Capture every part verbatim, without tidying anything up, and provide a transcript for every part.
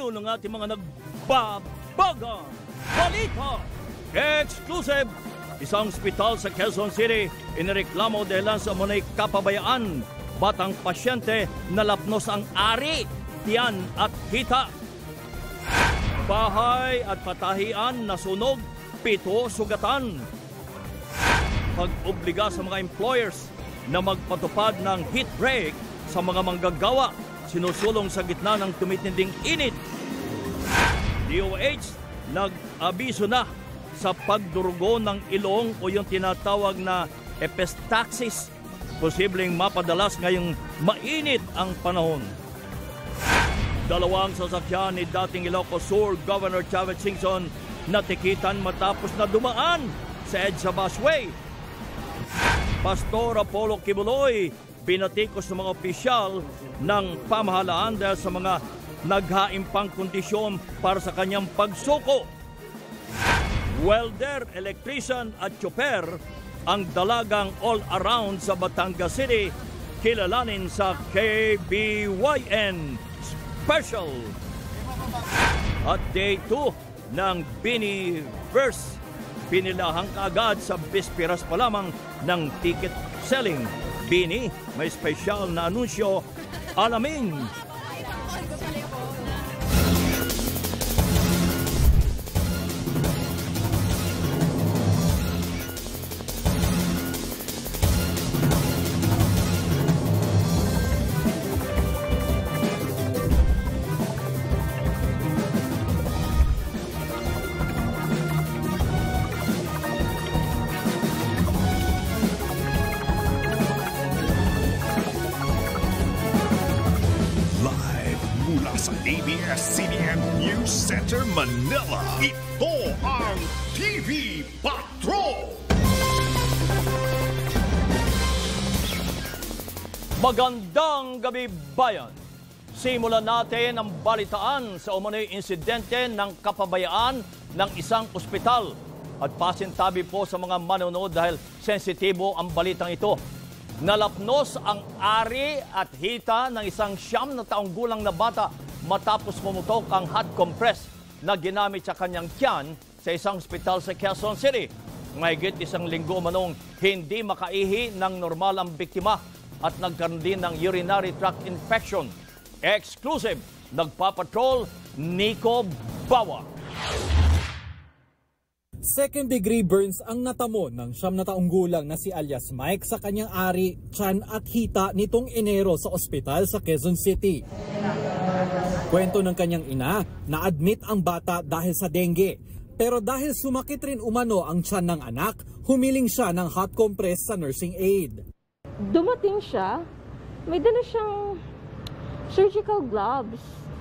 ulo ng ating mga nagbabagang balita. Exclusive! Isang ospital sa Quezon City inireklamo dahil sa munay kapabayaan. Batang pasyente nalapnos ang ari, tiyan at hita. Bahay at patahian nasunog, pito sugatan. Pag-obliga sa mga employers na magpatupad ng heat break sa mga manggagawa, sinusulong sa gitna ng tumitinding init. D O H nag-abiso na sa pagdurugo ng ilong o yung tinatawag na epistaxis. Posibleng mapadalas ngayong mainit ang panahon. Dalawang sasakyan ni dating Ilocos Sur Governor Chavez Singson natikitan matapos na dumaan sa EDSA busway. Pastor Apollo Kibuloy binatikos ng mga opisyal ng pamahalaan dahil sa mga naghaimpang kondisyon para sa kanyang pagsuko. Welder, electrician at chopper ang dalagang all-around sa Batangas City, kilalanin sa K B Y N Special. At day two ng Biniverse, pinilahang kaagad sa bispiras pa lamang ng ticket selling. Bini, may special na anunsyo, alamin. A B S C B N News Center, Manila. Ito ang T V Patrol! Magandang gabi, bayan! Simulan natin ang balitaan sa umano'y insidente ng kapabayaan ng isang ospital. At pasintabi po sa mga manonood dahil sensitibo ang balitang ito. Nalapnos ang ari at hita ng isang siyam na taong gulang na bata matapos pumutok ang hot compress na ginamit sa kanyang tiyan sa isang ospital sa Quezon City. Mahigit isang linggo manong hindi makaihi ng normal ang biktima at nagkaroon din ng urinary tract infection. Exclusive, nagpapatrol, Nico Bawa. Second degree burns ang natamo ng siyam na taong gulang na si alias Mike sa kanyang ari, tiyan at hita nitong Enero sa ospital sa Quezon City. Kwento ng kanyang ina, na-admit ang bata dahil sa dengue. Pero dahil sumakit rin umano ang tiyan ng anak, humiling siya ng hot compress sa nursing aid. Dumating siya, may dala siyang surgical gloves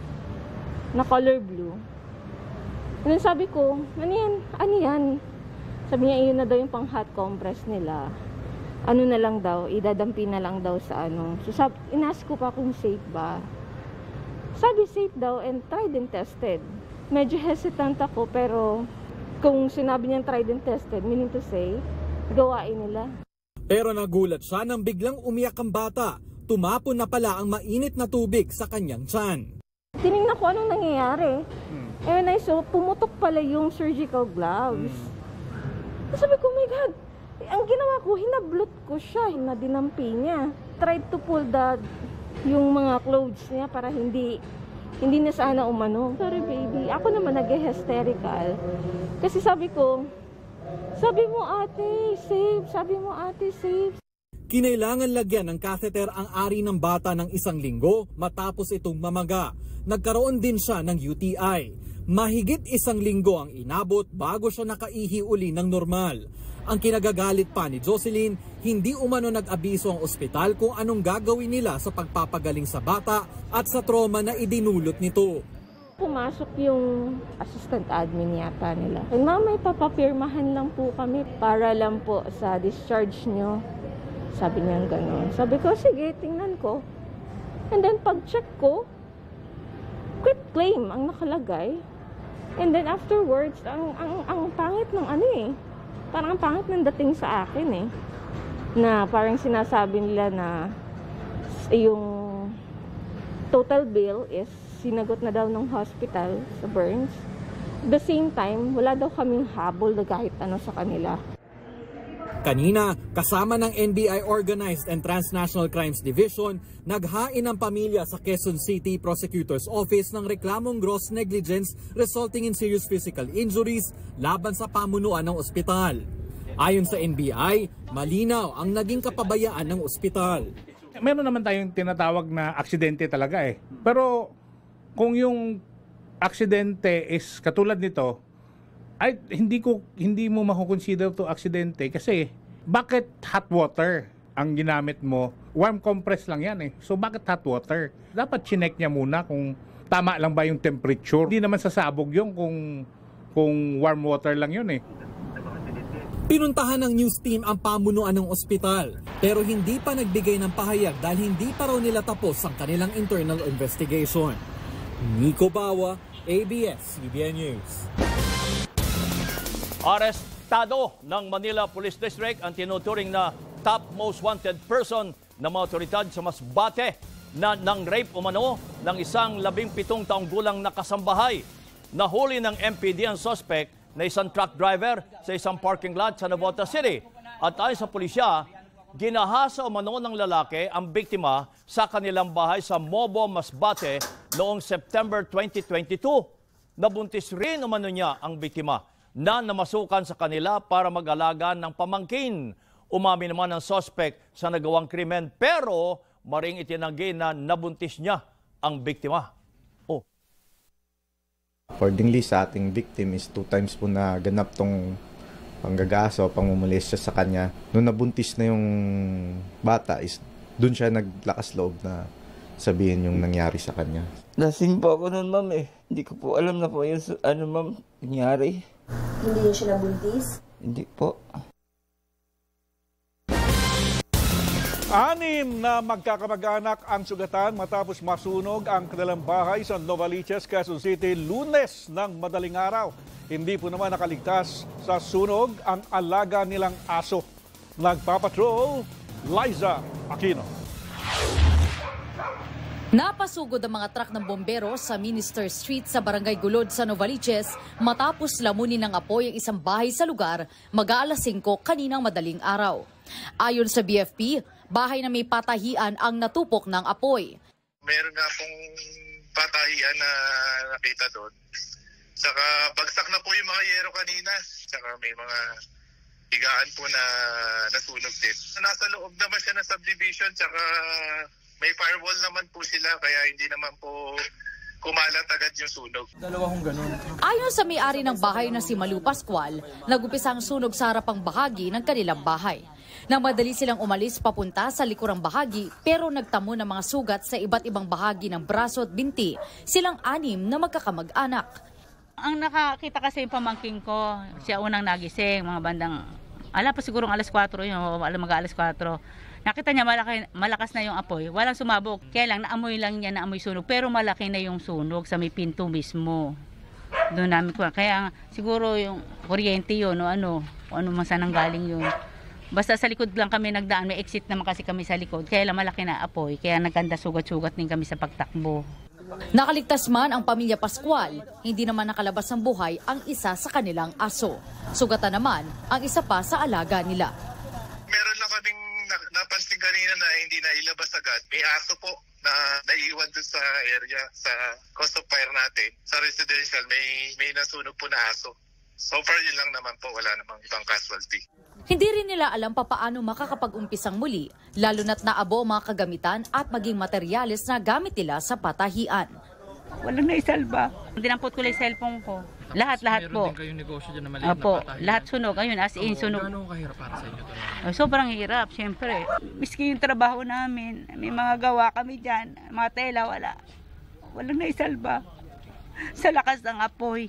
na color blue. And sabi ko, ano yan? Ano yan? Sabi niya, iyon na daw yung pang hot compress nila. Ano na lang daw, idadampi na lang daw sa ano. So sabi, inas ko pa kung safe ba. Sabi safe daw and tried and tested. Medyo hesitant ako pero kung sinabi niyang tried and tested, meaning to say, gawain nila. Pero nagulat siya nang biglang umiyak ang bata. Tumapon na pala ang mainit na tubig sa kanyang tiyan. Tinignan ko anong nangyayari. Hmm. And when I saw, pumutok pala yung surgical gloves. Hmm. Sabi ko, oh my God, ang ginawa ko, hinablot ko siya, nadinampi niya. Tried to pull the, yung mga clothes niya para hindi, hindi na sana umano. Sorry baby, ako naman nag-hysterical. Kasi sabi ko, sabi mo ate, safe, sabi mo ate, safe. Kinailangan lagyan ng catheter ang ari ng bata ng isang linggo matapos itong mamaga. Nagkaroon din siya ng U T I. Mahigit isang linggo ang inabot bago siya nakaihi uli ng normal. Ang kinagagalit pa ni Jocelyn, hindi umano nag-abiso ang ospital kung anong gagawin nila sa pagpapagaling sa bata at sa trauma na idinulot nito. Pumasok yung assistant admin yata nila. And mama, papapirmahan lang po kami para lang po sa discharge nyo. Sabi niya gano'n. Sabi ko, sige, tingnan ko. And then pag-check ko, quit claim ang nakalagay. And then afterwards, ang, ang, ang pangit ng ano eh. Parang ang pangit ng dating sa akin eh. Na parang sinasabi nila na yung total bill is sinagot na daw ng hospital sa burns. At the same time, wala daw kaming habol na kahit ano sa kanila. Kanina, kasama ng N B I Organized and Transnational Crimes Division, naghain ang pamilya sa Quezon City Prosecutor's Office ng reklamong gross negligence resulting in serious physical injuries laban sa pamunuan ng ospital. Ayon sa N B I, malinaw ang naging kapabayaan ng ospital. Meron naman tayong tinatawag na aksidente talaga eh. Pero kung yung aksidente is katulad nito, ay hindi ko hindi mo makukonsider to aksidente kasi bakit hot water ang ginamit mo? Warm compress lang yan eh. So bakit hot water? Dapat chinek niya muna kung tama lang ba yung temperature. Hindi naman sasabog yun kung kung warm water lang yun eh. Pinuntahan ng news team ang pamunuan ng ospital pero hindi pa nagbigay ng pahayag dahil hindi pa raw nila tapos ang kanilang internal investigation. Nico Bawa, A B S C B N News. Arestado ng Manila Police District ang tinuturing na top most wanted person ng mga otoridad sa Masbate na nang rape umano ng isang labing pitong taong gulang na kasambahay. Nahuli ng M P D ang suspect na isang truck driver sa isang parking lot sa Navotas City. At ayon sa pulisya, ginahasa umano ng lalaki ang biktima sa kanilang bahay sa Mobo, Masbate noong September twenty twenty-two. Nabuntis rin umano niya ang biktima na namasukan sa kanila para mag-alaga ng pamangkin. Umami naman ang suspect sa nagawang krimen pero maring itinanggi na nabuntis niya ang biktima. Oh. Accordingly sa ating victim is two times po na ganap tong panggagaso, pangmumulestya sa kanya. Noong nabuntis na yung bata is doon siya naglakas loob na sabihin yung nangyari sa kanya. Lasing po ako noon, ma'am eh. Hindi ko po alam na po yung ano, ma'am, nangyari. Hindi niyo siya nabuntis? Hindi po. Anim na magkakamag-anak ang sugatan matapos masunog ang kanilang bahay sa Novaliches, Quezon City, Lunes ng madaling araw. Hindi po naman nakaligtas sa sunog ang alaga nilang aso. Nagpapatrol, Liza Aquino. Napasugod ang mga truck ng bombero sa Minister Street sa Barangay Gulod sa Novaliches matapos lamunin ng apoy ang isang bahay sa lugar mag-aalas singko kaninang madaling araw. Ayon sa B F P, bahay na may patahian ang natupok ng apoy. Meron nga pong patahian na nakita doon. Saka bagsak na po yung mga yero kanina. Saka may mga higaan po na nasunog din. Nasa loob naman siya ng subdivision, saka may firewall naman po sila kaya hindi naman po kumalat agad yung sunog. Dalawa kong ganun. Ayon sa may-ari ng bahay na si Malu Pascual, nag-umpisa ang sunog sa harapang bahagi ng kanilang bahay. Nang madali silang umalis papunta sa likurang bahagi pero nagtamo ng mga sugat sa iba't ibang bahagi ng braso at binti silang anim na magkakamag-anak. Ang nakakita kasi yung pamangking ko, siya unang nagising, mga bandang, ala pa sigurong alas kwatro yun, alam mag-alas kwatro. Nakita niya malaki, malakas na yung apoy, walang sumabog. Kaya lang naamoy lang niya naamoy sunog, pero malaki na yung sunog sa may pinto mismo. Doon namin ko. Kaya siguro yung kuryente yun o ano, o ano man sanang galing yun. Basta sa likod lang kami nagdaan, may exit naman kasi kami sa likod. Kaya lang malaki na apoy, kaya naganda sugat-sugat din kami sa pagtakbo. Nakaligtas man ang pamilya Pascual, hindi naman nakalabas ng buhay ang isa sa kanilang aso. Sugatan naman ang isa pa sa alaga nila. Meron lang kaming napansin kanina na hindi na ilabas agad. May aso po na naiiwan doon sa area, sa coast of fire natin. Sa residential, may, may nasunog po na aso. So far, yun lang naman po. Wala namang ibang casualty. Hindi rin nila alam pa paano makakapag-umpisang muli, lalo na't naabo ang mga kagamitan at maging materyales na gamit nila sa patahian. Walang naisalba. Dinampot ko lang yung cellphone ko. Lahat-lahat po. Meron din kayong negosyo dyan na maliit na Apo, patahian. lahat sunog. Ayun, as in sunog. Gano'ng kahirap para sa inyo talaga? Oh, sobrang hirap, syempre. Miski yung trabaho namin, may mga gawa kami dyan, mga tela, wala. Walang naisalba. Sa lakas ng apoy.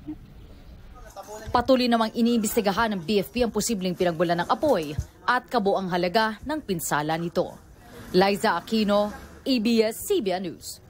Patuloy namang iniimbestigahan ng B F P ang posibleng pinagbulan ng apoy at kabuang halaga ng pinsala nito. Liza Aquino, A B S C B N News.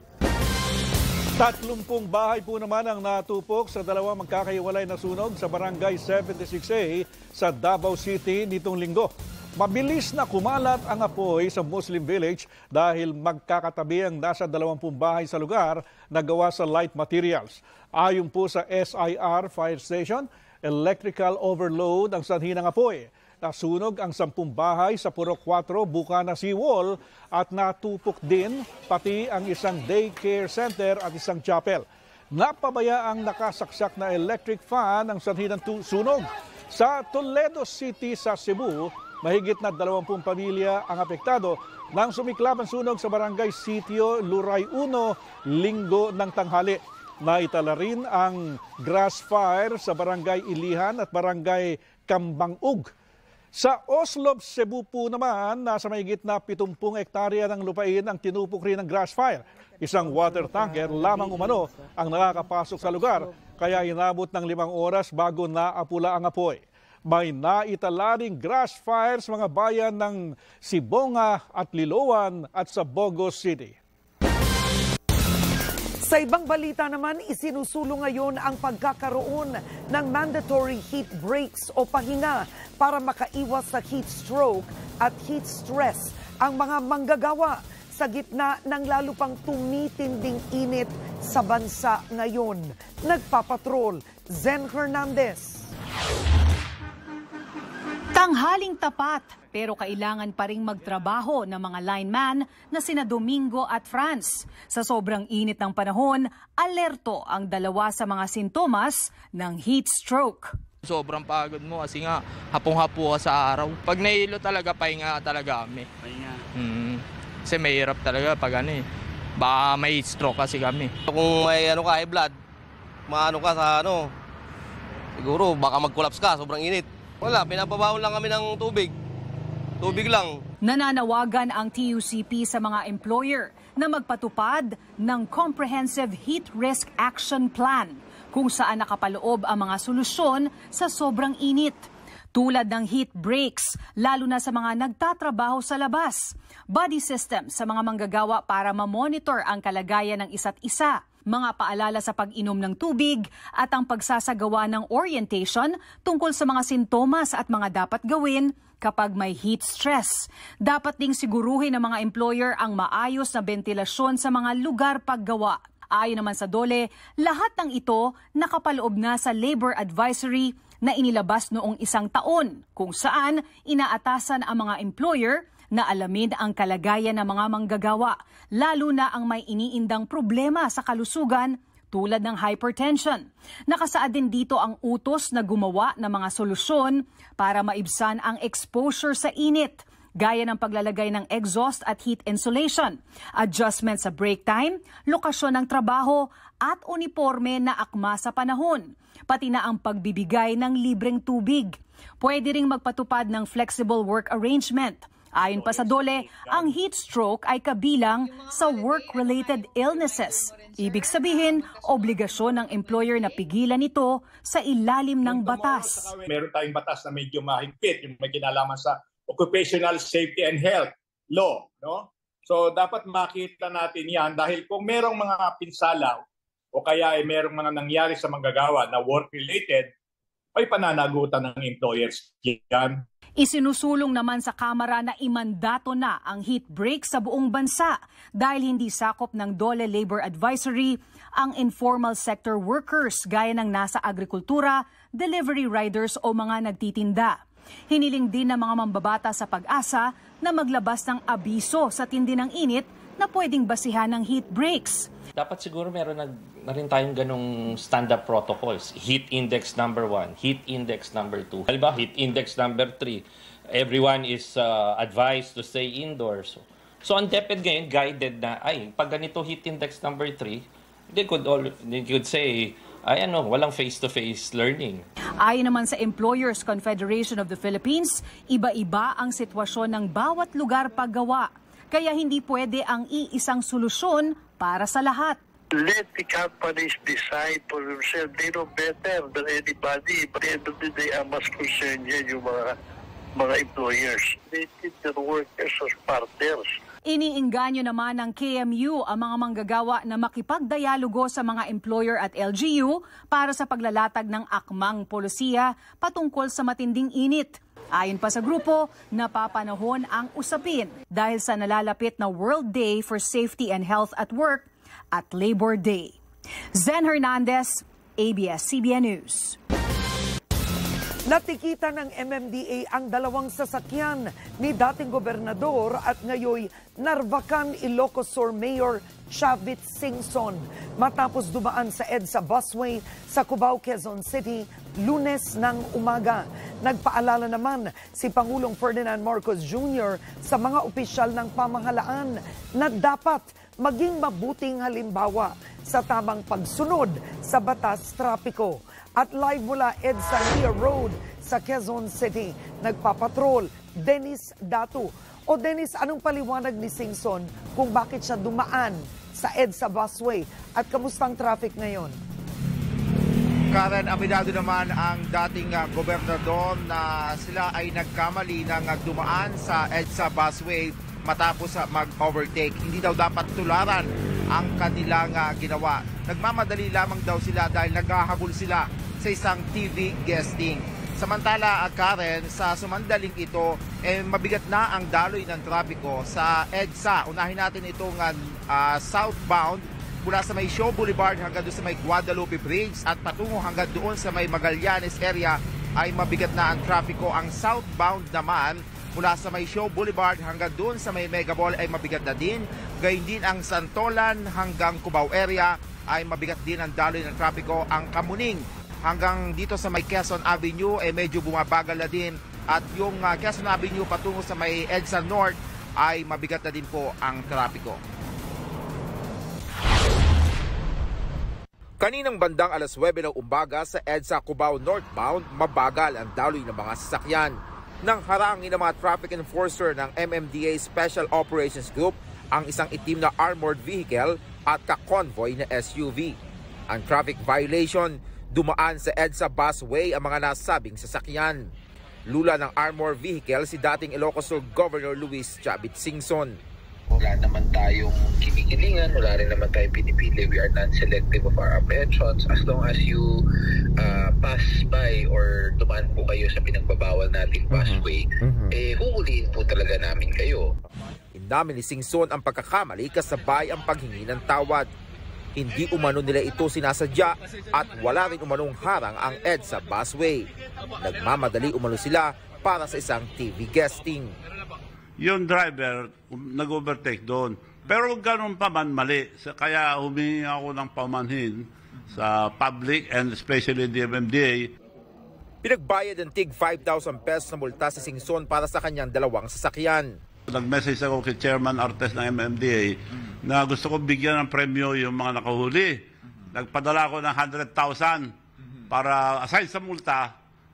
Tatlumpung bahay po naman ang natupok sa dalawang magkakahiwalay na sunog sa Barangay seventy-six A sa Davao City nitong linggo. Mabilis na kumalat ang apoy sa Muslim village dahil magkakatabi ang nasa dalawampung bahay sa lugar na gawa sa light materials. Ayon po sa S I R Fire Station, electrical overload ang sanhi ng apoy. Nasunog ang sampung bahay sa Purok four Bukana Seawall at natupok din pati ang isang daycare center at isang chapel. Napabayaang nakasaksak na electric fan ang sanhi ng sunog. Sa Toledo City sa Cebu, mahigit na dalawampung pamilya ang apektado nang sumiklab ang sunog sa barangay Sitio Luray one linggo ng tanghali. Naitala rin ang grass fire sa barangay Ilihan at barangay Kambangug. Sa Oslob, Cebu po naman, nasa mahigit na pitungpung hektarya ng lupain ang tinupok rin ng grass fire. Isang water tanker lamang umano ang nakakapasok sa lugar, kaya inabot ng limang oras bago naapula ang apoy. May naitala ring grass fire sa mga bayan ng Sibonga at Liloan at sa Bogos City. Sa ibang balita naman, isinusulong ngayon ang pagkakaroon ng mandatory heat breaks o pahinga para makaiwas sa heat stroke at heat stress ang mga manggagawa sa gitna ng lalo pang tumitinding init sa bansa ngayon. Nagpapatrol, Zen Hernandez. Tanghaling tapat, pero kailangan pa ring magtrabaho ng mga lineman na sina Domingo at Franz. Sa sobrang init ng panahon, alerto ang dalawa sa mga sintomas ng heat stroke. Sobrang pagod mo kasi nga hapong-hapo ka sa araw. Pag nahilo talaga, pahinga talaga kami. Pahinga? Hmm. Kasi mahirap talaga pag ano eh. Baka may heat stroke kasi kami. Kung may ano ka, high blood, maano ka sa ano, siguro baka mag-collapse ka, sobrang init. Wala, pinapabawon lang kami ng tubig. Tubig lang. Nananawagan ang T U C P sa mga employer na magpatupad ng Comprehensive Heat Risk Action Plan kung saan nakapaloob ang mga solusyon sa sobrang init. Tulad ng heat breaks, lalo na sa mga nagtatrabaho sa labas. Body system sa mga manggagawa para ma-monitor ang kalagayan ng isa't isa. Mga paalala sa pag-inom ng tubig at ang pagsasagawa ng orientation tungkol sa mga sintomas at mga dapat gawin kapag may heat stress. Dapat ding siguruhin ng mga employer ang maayos na bentilasyon sa mga lugar paggawa. Ayon naman sa DOLE, lahat ng ito nakapaloob na sa Labor Advisory na inilabas noong isang taon kung saan inaatasan ang mga employer na alamin ang kalagayan ng mga manggagawa, lalo na ang may iniindang problema sa kalusugan tulad ng hypertension. Nakasaad din dito ang utos na gumawa ng mga solusyon para maibsan ang exposure sa init, gaya ng paglalagay ng exhaust at heat insulation, adjustment sa break time, lokasyon ng trabaho at uniforme na akma sa panahon, pati na ang pagbibigay ng libreng tubig. Pwede ring magpatupad ng flexible work arrangement. Ayon pa sa DOLE, ang heat stroke ay kabilang sa work-related illnesses. Ibig sabihin, obligasyon ng employer na pigilan ito sa ilalim ng batas. Meron tayong batas na medyo mahigpit, yung may kinalaman sa occupational safety and health law. No? So dapat makita natin yan dahil kung merong mga pinsala o kaya ay merong mga nangyari sa manggagawa na work-related, ay pananagutan ng employers yan. Isinusulong naman sa Kamara na imandato na ang heat break sa buong bansa dahil hindi sakop ng DOLE Labor Advisory ang informal sector workers gaya ng nasa agrikultura, delivery riders o mga nagtitinda. Hiniling din ng mga mambabata sa Pag-asa na maglabas ng abiso sa tindi ng init na pwedeng basihan ng heat breaks. Dapat siguro meron na, na rin tayong ganong standard protocols. Heat index number one, heat index number two. Halimbawa, heat index number three, everyone is uh, advised to stay indoors. So, so ang DepEd ngayon, guided na, ay, pag ganito heat index number three, they could, all, they could say, ay ano, walang face-to-face learning. Ayon naman sa Employers Confederation of the Philippines, iba-iba ang sitwasyon ng bawat lugar paggawa. Kaya hindi pwede ang iisang solusyon para sa lahat. Let the companies decide for themselves. They know better than anybody. But at the end of the day, ang mas concerned yan yung mga, mga employers. They treat their workers as partners. Iniinganyo naman ng K M U ang mga manggagawa na makipagdialogo sa mga employer at L G U para sa paglalatag ng akmang polisiya patungkol sa matinding init. Ayon pa sa grupo, napapanahon ang usapin dahil sa nalalapit na World Day for Safety and Health at Work at Labor Day. Zen Hernandez, A B S C B N News. Natikita ng M M D A ang dalawang sasakyan ni dating gobernador at ngayoy Narvacan, Ilocos Sur Mayor Chavit Singson matapos dumaan sa EDSA busway sa Cubao, Quezon City, Lunes ng umaga. Nagpaalala naman si Pangulong Ferdinand Marcos Junior sa mga opisyal ng pamahalaan na dapat maging mabuting halimbawa sa tamang pagsunod sa batas trapiko. At live mula EDSA Ria Road sa Quezon City, nagpapatrol Dennis Datu. O Dennis, anong paliwanag ni Singson kung bakit siya dumaan sa EDSA busway at kamustang traffic ngayon? Karen, aminado naman ang dating uh, gobernador na sila ay nagkamali ng uh, dumaan sa EDSA busway matapos uh, mag-overtake. Hindi daw dapat tularan ang kanilang uh, ginawa. Nagmamadali lamang daw sila dahil naghahabol sila sa isang T V guesting. Samantala, uh, Karen, sa sumandaling ito, eh, mabigat na ang daloy ng trapiko sa EDSA. Unahin natin itong uh, uh, southbound mula sa may Shaw Boulevard hanggang doon sa may Guadalupe Bridge at patungo hanggang doon sa may Magallanes area ay mabigat na ang trapiko. Ang southbound naman mula sa may Shaw Boulevard hanggang doon sa may Megaball ay mabigat na din. Gayun din ang Santolan hanggang Cubao area ay mabigat din ang daloy ng trapiko. Ang Kamuning hanggang dito sa may Quezon Avenue ay medyo bumabagal na din. At yung uh, Quezon Avenue patungo sa may EDSA North ay mabigat na din po ang trapiko. Kaninang bandang alas nuwebe ng umaga sa EDSA Cubao northbound, mabagal ang daloy ng mga sasakyan. Nang harangin ng mga traffic enforcer ng M M D A Special Operations Group ang isang itim na armored vehicle at ka-convoy na S U V. Ang traffic violation, dumaan sa EDSA busway ang mga nasabing sasakyan. Lula ng armored vehicle si dating Ilocos Sur Governor Luis Chavit Singson. Wala naman tayong kinikilingan, wala rin naman tayong pinipili. We are non-selective of our apprehensions. As long as you uh, pass by or dumaan po kayo sa pinagbabawal nating busway, mm-hmm. eh huhulihin po talaga namin kayo. Inamin ni Singson ang pagkakamali kasabay ang paghingi ng tawad. Hindi umano nila ito sinasadya at wala rin umanong harang ang EDSA busway. Nagmamadali umano sila para sa isang T V guesting. Yung driver, nag-overtake doon. Pero ganun pa man mali. Kaya humingi ako ng pamanhin sa public and especially the M M D A. Pinagbayad ng tig five thousand pesos na multa si Singson para sa kanyang dalawang sasakyan. Nag-message ako kay Chairman Artes ng M M D A na gusto ko bigyan ng premyo yung mga nakahuli. Nagpadala ko ng one hundred thousand para aside sa multa,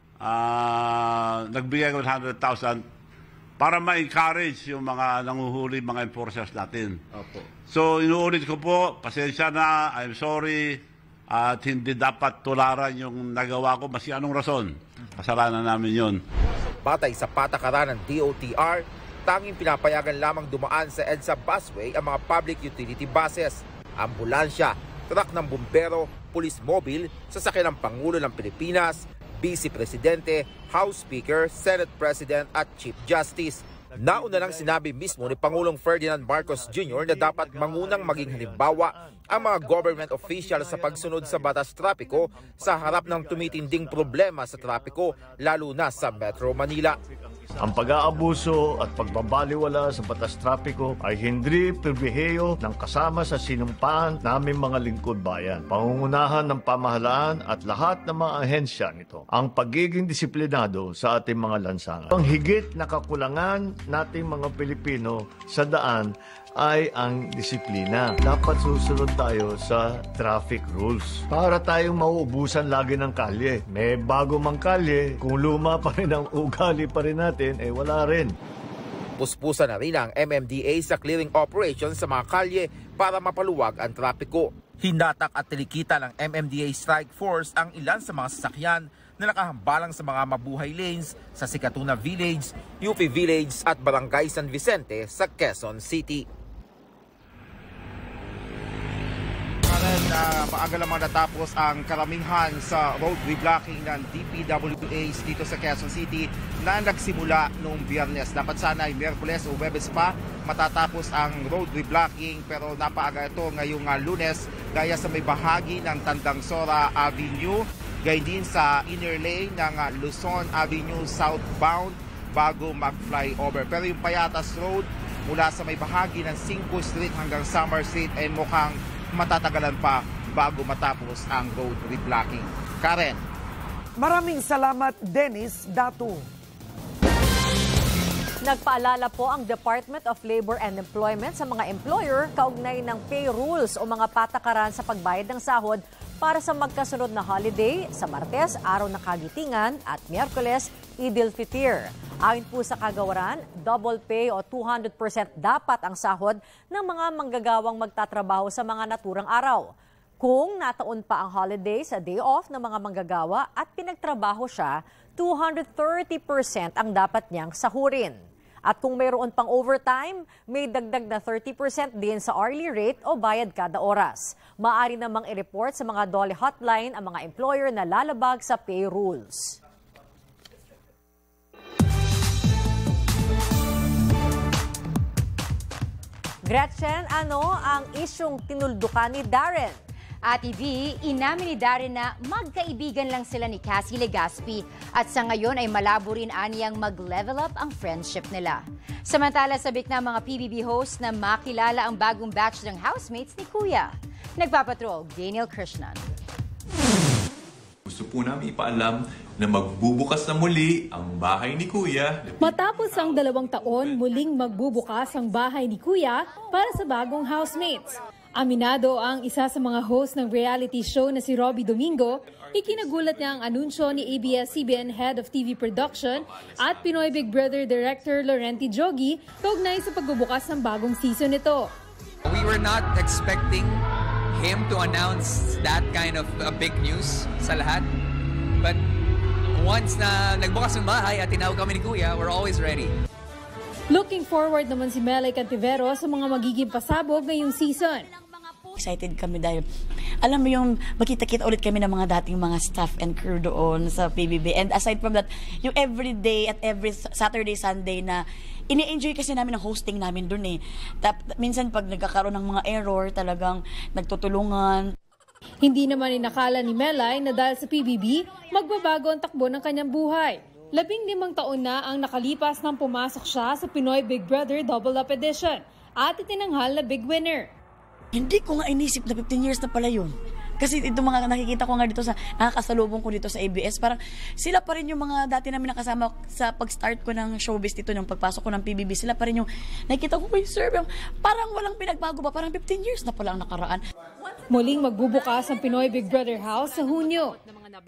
uh, nagbigay ko ng one hundred thousand para ma-encourage yung mga nanguhuli, mga enforcers natin. Opo. So, inuulit ko po, pasensya na, I'm sorry, at hindi dapat tularan yung nagawa ko, masi anong rason. Kasalanan namin yun. Batay sa patakaran ng D O T R, tanging pinapayagan lamang dumaan sa EDSA busway ang mga public utility buses, ambulansya, truck ng bumbero, police mobile, sasakyan ng Pangulo ng Pilipinas, Vice Presidente, House Speaker, Senate President at Chief Justice. Nauna nang sinabi mismo ni Pangulong Ferdinand Marcos Junior na dapat mangunang maging halimbawa ang mga government officials sa pagsunod sa batas trapiko sa harap ng tumitinding problema sa trapiko lalo na sa Metro Manila. Ang pag-aabuso at pagbabaliwala sa batas trapiko ay hindi pribilehiyo ng kasama sa sinumpaan naming mga lingkod bayan. Pangungunahan ng pamahalaan at lahat ng mga ahensya nito ang pagiging disiplinado sa ating mga lansangan. Ang higit na kakulangan nating mga Pilipino sa daan ay ang disiplina. Dapat susunod tayo sa traffic rules para tayong mauubusan lagi ng kalye. May bago mang kalye, kung luma pa rin ang ugali pa rin natin, eh wala rin. Puspusan na rin ang M M D A sa clearing operations sa mga kalye para mapaluwag ang trapiko. Hinatak at tinikita ng M M D A Strike Force ang ilan sa mga sasakyan na nakahambalang sa mga mabuhay lanes sa Sikatuna Village, U P Village at Barangay San Vicente sa Quezon City. Karen, uh, maaga lamang natapos ang karamihan sa road reblocking ng D P W As dito sa Quezon City na nagsimula noong Biyernes. Dapat sana ay Miyerkules o Huwebes pa matatapos ang road reblocking, pero napaaga ito ngayong uh, Lunes gaya sa may bahagi ng Tandang Sora Avenue, gaya din sa inner lane ng uh, Luzon Avenue southbound bago mag-flyover. Pero yung Payatas Road mula sa may bahagi ng Cinco Street hanggang Summer Street ay mukhang matatagalan pa bago matapos ang road reblocking. Karen. Maraming salamat, Dennis Datu. Nagpaalala po ang Department of Labor and Employment sa mga employer kaugnay ng pay rules o mga patakaran sa pagbayad ng sahod para sa magkasunod na holiday sa Martes, Araw ng Kagitingan at Miyerkules, Idil Fitr. Ayon po sa kagawaran, double pay o two hundred percent dapat ang sahod ng mga manggagawang magtatrabaho sa mga naturang araw. Kung nataon pa ang holiday sa day off ng mga manggagawa at pinagtrabaho siya, two hundred thirty percent ang dapat niyang sahurin. At kung mayroon pang overtime, may dagdag na thirty percent din sa hourly rate o bayad kada oras. Maaari namang i-report sa mga D O L E hotline ang mga employer na lalabag sa pay rules. Gretchen, ano ang isyong tinuldukan ni Darren? Ate V, inamin ni Darren na magkaibigan lang sila ni Cassie Legaspi at sa ngayon ay malabo rin aniyang mag-level up ang friendship nila. Samantala, sabik na mga P B B host na makilala ang bagong batch ng housemates ni Kuya. Nagpapatrol, Daniel Krishnan. Gusto po namin ipaalam na magbubukas na muli ang bahay ni Kuya. Matapos ang dalawang taon, muling magbubukas ang bahay ni Kuya para sa bagong housemates. Aminado ang isa sa mga host ng reality show na si Robbie Domingo, ikinagulat niya ang anunsyo ni A B S C B N Head of T V Production at Pinoy Big Brother Director Laurenti Jogi kaugnay sa pagbubukas ng bagong season nito. We were not expecting him to announce that kind of uh, big news sa lahat. But once na nagbukas ng bahay at tinawag kami ni Kuya, we're always ready. Looking forward naman si Melay Cantivero sa mga magiging pasabog ngayong season. Excited kami dahil alam mo yung makita-kita ulit kami ng mga dating mga staff and crew doon sa P B B. And aside from that, yung every day at every Saturday, Sunday na ini-enjoy kasi namin ang hosting namin doon eh. Tap, minsan pag nagkakaroon ng mga error, talagang nagtutulungan. Hindi naman inakala ni Melay na dahil sa P B B, magbabago ang takbo ng kanyang buhay. Labing limang taon na ang nakalipas nang pumasok siya sa Pinoy Big Brother Double Up Edition at itinanghal na big winner. Hindi ko nga inisip na fifteen years na pala yun. Kasi ito mga nakikita ko nga dito sa nakakasalubong ko dito sa A B S, parang sila pa rin yung mga dati namin nakasama sa pag-start ko ng showbiz dito, ng pagpasok ko ng P B B, sila pa rin yung nakikita ko, uy sir, parang walang pinagbago ba, parang fifteen years na pala ang nakaraan. Muling magbubukas ang Pinoy Big Brother House sa Hunyo.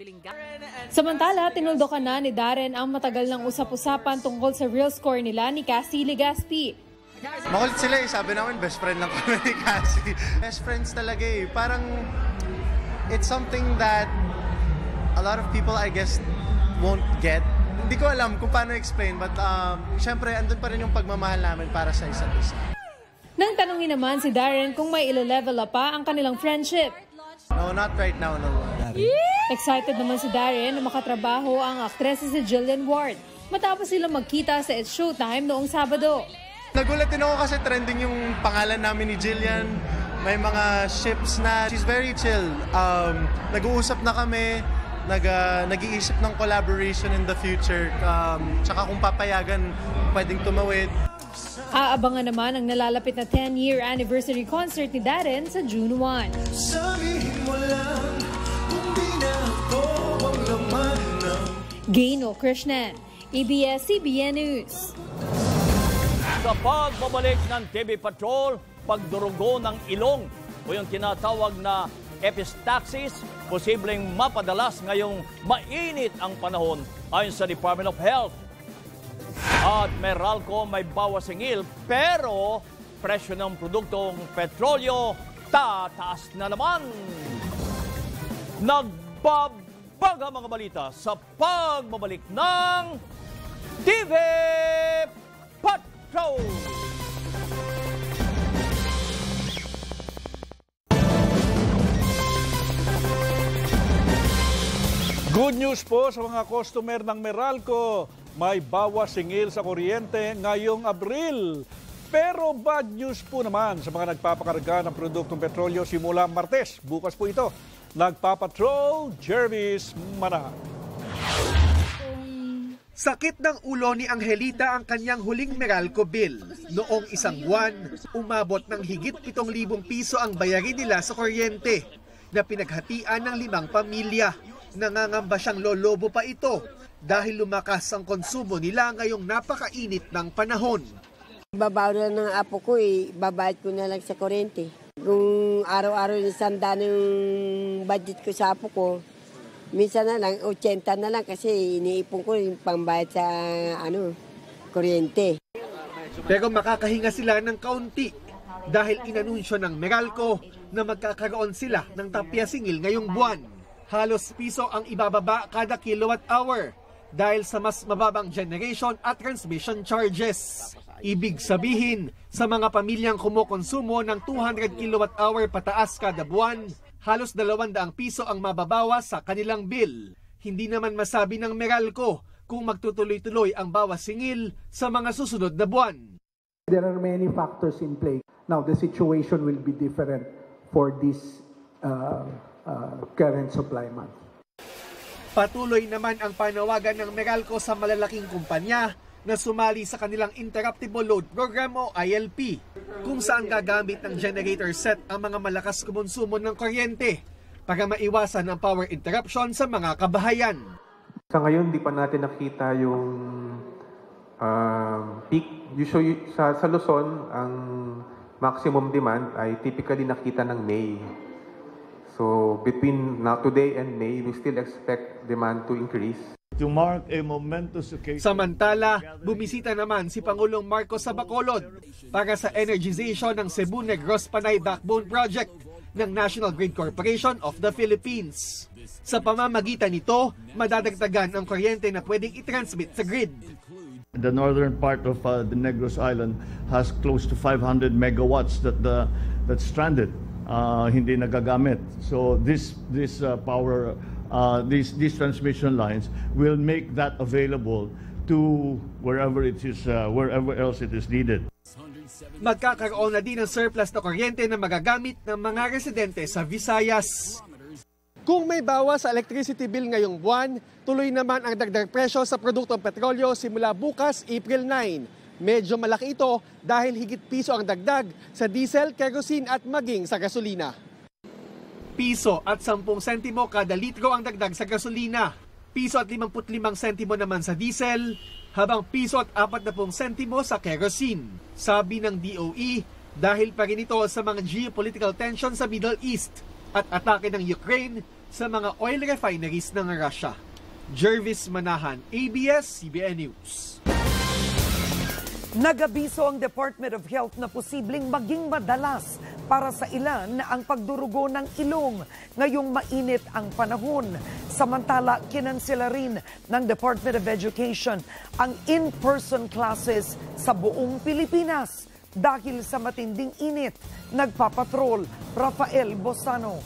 Samantala, tinuldukan na ni Darren ang matagal ng usap-usapan tungkol sa real score nila ni Cassie Legaspi. Makulit sila eh. Sabi namin, best friend lang kami ni Cassie. Best friends talaga eh. Parang, it's something that a lot of people, I guess, won't get. Hindi ko alam kung paano explain, but um, syempre, andun pa rin yung pagmamahal namin para sa isa't isa. Nang tanungin naman si Darren kung may ilo-level up pa ang kanilang friendship. No, not right now, no. Excited naman si Darren na makatrabaho ang aktres si Jillian Ward matapos silang magkita sa It's Showtime noong Sabado. Nagulat din ako kasi trending yung pangalan namin ni Jillian. May mga ships na she's very chill. Um, nag-uusap na kami, nag, uh, nag-iisip ng collaboration in the future. Um, tsaka kung papayagan, pwedeng tumawid. Aabangan naman ang nalalapit na ten-year anniversary concert ni Darren sa June first. Sabihin mo lang, hindi na ako ang laman ng... Gaino Krishnan, A B S C B N News. Sa pagbabalik ng T V Patrol, pagdurugo ng ilong o yung tinatawag na epistaxis, posibleng mapadalas ngayong mainit ang panahon ayon sa Department of Health. At Meralco may bawas singil, pero presyo ng produktong petrolyo tataas na naman. Nagbabagang mga balita sa pagbabalik ng T V Patrol! Good news po sa mga customer ng Meralco. May bawas singil sa kuryente ngayong Abril. Pero bad news po naman sa mga nagpapakarga ng produktong petrolyo simula Martes. Bukas po ito. Nagpapatrol, Jervis Mana. Sakit ng ulo ni Angelita ang kanyang huling Meralco bill. Noong isang buwan, umabot ng higit pitong libong piso ang bayarin nila sa kuryente na pinaghatian ng limang pamilya. Nangangamba siyang lolobo pa ito dahil lumakas ang konsumo nila ngayong napakainit ng panahon. Babaw na ng apo ko eh, babayad ko na lang sa kuryente. Kung araw-araw yung sanda ng budget ko sa apo ko, minsan na lang, eighty na lang kasi iniipon ko yung pambayad sa ano, kuryente. Pero makakahinga sila ng kaunti dahil inanunsyo ng Meralco na magkakaroon sila ng tapya singil ngayong buwan. Halos piso ang ibababa kada kilowatt hour dahil sa mas mababang generation at transmission charges. Ibig sabihin, sa mga pamilyang kumukonsumo ng two hundred kilowatt hour pataas kada buwan, halos dalawang daang piso ang mababawas sa kanilang bill. Hindi naman masabi ng Meralco kung magtutuloy-tuloy ang bawas singil sa mga susunod na buwan. There are many factors in play. Now, the situation will be different for this uh, uh, current supply month. Patuloy naman ang panawagan ng Meralco sa malalaking kumpanya na sumali sa kanilang Interruptible Load Program o I L P, kung saan gagamit ng generator set ang mga malakas kumonsumo ng kuryente para maiwasan ang power interruption sa mga kabahayan. Sa ngayon, di pa natin nakita yung uh, peak. Usually sa, sa Luzon, ang maximum demand ay typically nakita ng May. So between now today and May, we still expect demand to increase. To mark a momentous occasion. Samantala, bumisita naman si Pangulong Marcos sa Bacolod para sa energization ng Cebu Negros Panay Backbone Project ng National Grid Corporation of the Philippines. Sa pamamagitan nito, madadagdagan ang kuryente na pwedeng i-transmit sa grid. The northern part of uh, the Negros Island has close to five hundred megawatts that the that's stranded, uh, hindi nagagamit. So this this uh, power Uh, these, these transmission lines will make that available to wherever it is, uh, wherever else it is needed. Magkakaroon na din ng surplus na kuryente na magagamit ng mga residente sa Visayas. Kung may bawas sa electricity bill ngayong buwan, tuloy naman ang dagdag presyo sa produktong petrolyo simula bukas, April nine. Medyo malaki ito dahil higit piso ang dagdag sa diesel, kerosene at maging sa gasolina. Piso at sampung sentimo kada litro ang dagdag sa gasolina. Piso at limampu't limang sentimo naman sa diesel, habang piso at apat na pung sentimo sa kerosene. Sabi ng D O E, dahil pa rin ito sa mga geopolitical tension sa Middle East at atake ng Ukraine sa mga oil refineries ng Russia. Jervis Manahan, A B S C B N News. Nag-abiso ang Department of Health na posibleng maging madalas para sa ilan ang pagdurugo ng ilong ngayong mainit ang panahon. Samantala, kinansela rin ng Department of Education ang in-person classes sa buong Pilipinas dahil sa matinding init. Nagpapatrol, Rafael Bosano.